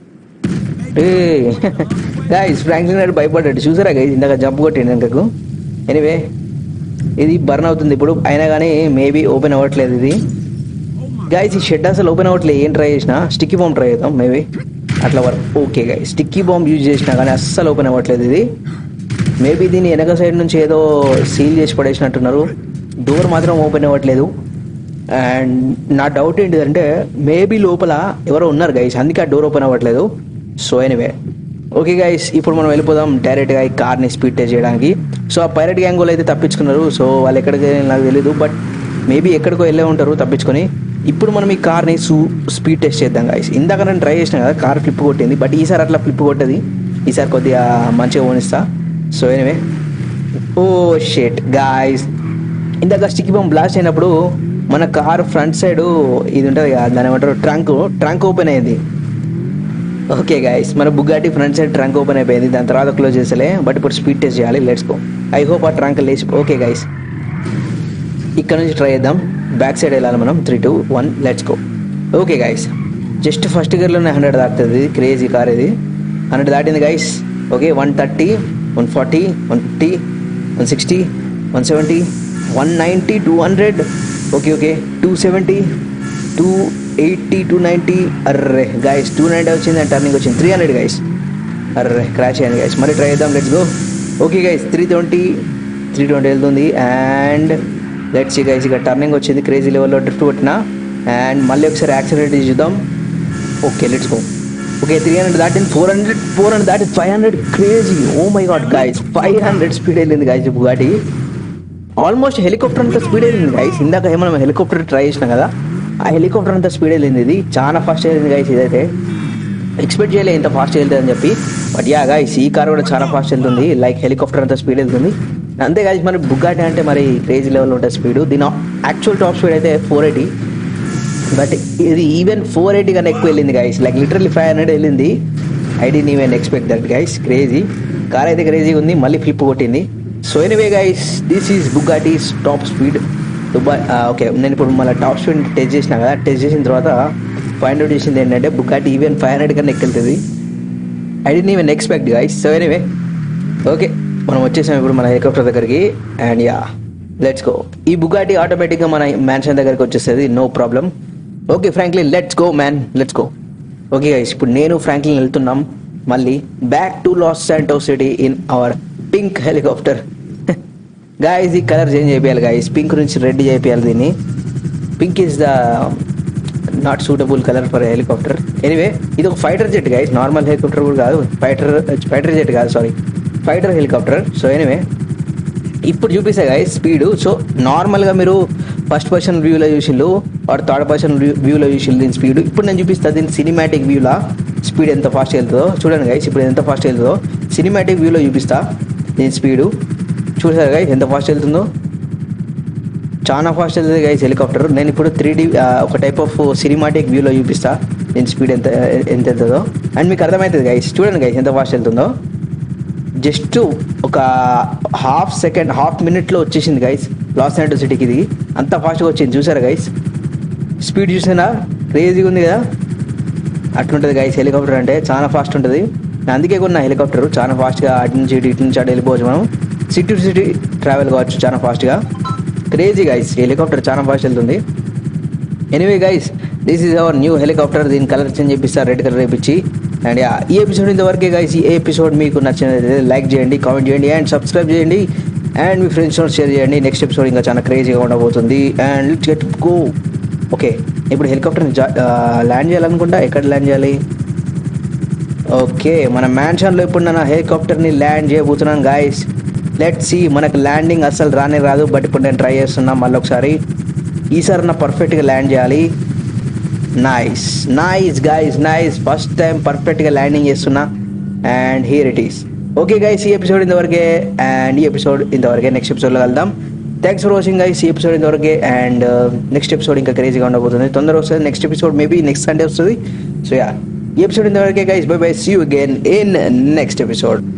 ఏ గాయస్ ఫ్రాంక్లిన్ గారు భయపడ్డాడు చూసారా గైస్, ఇందాక జంప్ కొట్టింది ఇంకకు. ఎనీవే ఇది బర్న్ అవుతుంది ఇప్పుడు, అయినా కానీ మేబీ ఓపెన్ అవ్వట్లేదు ఇది గాయస్. ఈ షెడ్ అసలు ఓపెన్ అవ్వట్లేదు. ఏం ట్రై చేసినా స్టిక్కీ బాంబ్ ట్రై చేద్దాం మేబీ అట్లా work. Okay guys, sticky bomb use చేసినా కానీ అస్సలు ఓపెన్ అవ్వట్లేదు ఇది. మేబీ దీన్ని వెనక సైడ్ నుంచి ఏదో సీల్ చేసి పడేసినట్టున్నారు. డోర్ మాత్రం ఓపెన్ అవ్వట్లేదు. అండ్ నా డౌట్ ఏంటిదంటే మేబీ లోపల ఎవరో ఉన్నారు గైస్, అందుకే ఆ డోర్ ఓపెన్ అవ్వట్లేదు. సో ఎనీవే ఓకే గైస్, ఇప్పుడు మనం వెళ్ళిపోదాం డైరెక్ట్గా ఈ కార్ని స్పీడ్ టెస్ట్ చేయడానికి. సో ఆ పైరట్ గ్యాంగ్ వాళ్ళు అయితే తప్పించుకున్నారు. సో వాళ్ళు ఎక్కడికి నాకు తెలియదు, బట్ మేబీ ఎక్కడికో వెళ్ళే ఉంటారు తప్పించుకొని. ఇప్పుడు మనం ఈ కార్ని సూ స్పీడ్ టెస్ట్ చేద్దాం గైస్. ఇందాక నేను ట్రై చేసిన కదా, కార్ ఫ్లిప్ కొట్టింది, బట్ ఈసారి అట్లా ఫ్లిప్ కొట్టది. ఈసారి కొద్దిగా మంచిగా ఓనిస్తా. So anyway, oh shit guys, ఇందాక స్టిక్ బాంబ్ బ్లాస్ట్ అయినప్పుడు మన కార్ ఫ్రంట్ సైడ్ ఇది ఉంటుంది కదా, దాని ఏమంటారు, ట్రంక్ ట్రంక్ ఓపెన్ అయింది. ఓకే గైస్, మన Bugatti front side trunk open అయిపోయింది. దాని తర్వాత క్లోజ్ చేసలే, బట్ ఇప్పుడు స్పీడ్ టెస్ట్ చేయాలి. Let's go. ఐ హోప్ ఆ ట్రంక్ లేచి. ఓకే గైస్, ఇక్కడ నుంచి ట్రై చేద్దాం. బ్యాక్ సైడ్ వెళ్ళాలి మనం. Three two one let's go. Okay guys, just first గేర్లోనే హండ్రెడ్ దాటుతుంది. క్రేజీ కార్ ఇది. హండ్రెడ్ దాటింది guys. Okay, one thirty one forty one fifty one sixty one seventy one ninety two hundred okay okay two seventy two eighty two ninety అర్రే guys, two ninety వచ్చింది and turning వచ్చింది. Three hundred guys. అర్రే crash అయ్యింది guys. మళ్ళీ try చేద్దాం. Let's go. Okay guys, three twenty three twenty వెళ్తుంది. And let's guys, ఇక turning వచ్చింది. క్రేజీ లెవెల్లో డ్రిఫ్ట్ కొట్టిన. అండ్ మళ్ళీ ఒకసారి యాక్సిడెంట్ చూద్దాం. Okay let's go. Okay, three hundred దాటింది. ఫోర్ హండ్రెడ్ ఫోర్ హండ్రెడ్ దాటి five hundred crazy. Oh my god guys, five hundred speed వెళ్ళింది గైస్ బుగాటి. ఆల్మోస్ట్ హెలికాప్టర్ అంతా స్పీడ్ వెళ్ళింది గైస్. ఇందాక మనం హెలికాప్టర్ ట్రై చేసినాం కదా, ఆ హెలికాప్టర్ అంతా స్పీడ్ వెళ్ళింది. ఇది చాలా ఫాస్ట్ వెళ్ళింది గైస్. ఇదైతే ఎక్స్పెక్ట్ చేయలేదు ఇంత ఫాస్ట్ వెళ్తుంది అని చెప్పి. బట్ యా గైస్, ఈ కార్ కూడా చాలా ఫాస్ట్ వెళ్తుంది. లైక్ హెలికాప్టర్ అంతా స్పీడ్ వెళ్తుంది. అంతే గైస్, మరి బుగాటి అంటే మరి క్రేజీ లెవెల్లో ఉంటుంది స్పీడ్. దీని యాక్చువల్ టాప్ స్పీడ్ అయితే ఫోర్ ఎయిటీ, బట్ ఇది ఈవెన్ ఫోర్ ఎయిటీ కన్నా ఎక్కువ వెళ్ళింది guys. Like literally five hundred వెళ్ళింది. I don't even expect that guys. Crazy car అయితే క్రేజీగా ఉంది. మళ్ళీ ఫ్లిప్ కొట్టింది. So anyway guys, this is Bugatti's top speed Dubai. Okay, నేను ఇప్పుడు మళ్ళీ టాప్ స్పీడ్ టెస్ట్ చేసినా కదా. టెస్ట్ చేసిన తర్వాత ఫైండ్ అవుట్ చేసింది ఏంటంటే బుగాటి ఈవెన్ ఫైవ్ హండ్రెడ్ కన్నా ఎక్కుతుంది. I don't even expect guys. So anyway, okay మనం వచ్చేసాం ఇప్పుడు మన హెలికాప్టర్ దగ్గరికి. And yeah let's go. ఈ బుగాటి ఆటోమేటిక్గా మన మ్యాన్షన్ దగ్గరికి వచ్చేస్తుంది, no problem. Okay Franklin, let's go man, let's go. Okay guys, ఇప్పుడు నేను ఫ్రాంక్లిన్ వెళ్తున్నాం మళ్ళీ back to Los Santos city in our pink helicopter. Guys, ఈ కలర్ చేంజ్ చేయాలి గాయస్. పింక్ నుంచి రెడ్ చేయాలి దీన్ని. Pink is the not suitable colour for helicopter. Anyway, ఇది ఒక fighter jet guys, normal helicopter కూడా కాదు. ఫైటర్ ఫైటర్ జెట్ కాదు, sorry, fighter helicopter. So anyway, ఇప్పుడు చూపిస్తా గాయస్ స్పీడు. సో నార్మల్గా మీరు ఫస్ట్ పర్సన్ వ్యూలో చూసిళ్ళు ఆర్ థర్డ్ పర్సన్ వ్యూలో చూసిళ్ళు దీని స్పీడ్. ఇప్పుడు నేను చూపిస్తా దీని సినిమాటిక్ వ్యూలా స్పీడ్ ఎంత ఫాస్ట్ వెళ్తుందో. చూడండి గైస్, ఇప్పుడు ఎంత ఫాస్ట్ వెళ్తుందో సినిమాటిక్ వ్యూలో చూపిస్తా దీని స్పీడు. చూసారు గైస్ ఎంత ఫాస్ట్ వెళ్తుందో, చాలా ఫాస్ట్ వెళ్తుంది గైస్ హెలికాప్టర్. నేను ఇప్పుడు త్రీ డీ ఒక టైప్ ఆఫ్ సినిమాటిక్ వ్యూలో చూపిస్తా దీని స్పీడ్ ఎంత ఎంత వెళ్తుందో. అండ్ మీకు అర్థమవుతుంది గైస్. చూడండి గైస్ ఎంత ఫాస్ట్ వెళ్తుందో. జస్ట్ ఒక హాఫ్ సెకండ్ హాఫ్ మినిట్లో వచ్చేసింది గైస్ లాస్ ఏంజల్స్ సిటీకి. ఇది అంత ఫాస్ట్గా వచ్చింది. చూసారా గైస్ స్పీడ్? చూసినా క్రేజీగా ఉంది కదా. అట్లుంటుంది గైస్ హెలికాప్టర్ అంటే, చాలా ఫాస్ట్ ఉంటుంది. అందుకే కొన్న హెలికాప్టర్ చాలా ఫాస్ట్గా అటు నుంచి ఇటు ఇటు నుంచి అటు వెళ్ళిపోవచ్చు. మనం సిటీ టు సిటీ ట్రావెల్ కావచ్చు చాలా ఫాస్ట్గా. క్రేజీ గైస్, హెలికాప్టర్ చాలా ఫాస్ట్ వెళ్తుంది. Anyway guys, this is our new helicopter. దీని కలర్ చేంజ్ చేపిస్తారు, రెడ్ కలర్ వేపించి. అండ్ ఈ ఎపిసోడ్ ఇంతవరకే గైస్. ఈ ఎపిసోడ్ మీకు నచ్చినట్లయితే లైక్ చేయండి, కామెంట్ చేయండి అండ్ సబ్స్క్రైబ్ చేయండి. అండ్ మీ ఫ్రెండ్స్తో షేర్ చేయండి. నెక్స్ట్ ఎపిసోడ్ ఇంకా చాలా క్రేజీగా ఉండబోతుంది. And let's get go. Okay, ఇప్పుడు హెలికాప్టర్ని ల్యాండ్ చేయాలనుకుంటా. ఎక్కడ ల్యాండ్ చేయాలి? ఓకే, మన మ్యాన్షన్లో ఇప్పుడు నా హెలికాప్టర్ని ల్యాండ్ చేయబోతున్నాను గాయస్. Let's see. మనకు ల్యాండింగ్ అస్సలు రానే రాదు, బట్ ఇప్పుడు నేను ట్రై చేస్తున్నా మళ్ళీ ఒకసారి. ఈసారి నా పర్ఫెక్ట్గా ల్యాండ్ చేయాలి. Nice nice guys, nice. First time పర్ఫెక్ట్గా ల్యాండింగ్ చేస్తున్నా. And here it is. Okay guys, ఈ ఎపిసోడ్ ఇంతవరకే. అండ్ ఈ ఎపిసోడ్ ఇంతవరకే. నెక్స్ట్ ఎపిసోడ్లో కలుద్దాం. Thanks for watching guys. ఈ ఎపిసోడ్ ఇంతవరకే. అండ్ నెక్స్ట్ ఎపిసోడ్ ఇంకా క్రేజీగా ఉండబోతుంది. తొందరగా వస్తుంది next episode. Maybe next Sunday వస్తుంది. సో యా, ఈ ఎపిసోడ్ ఇంతవరకే guys. Bye bye. See you again in next episode.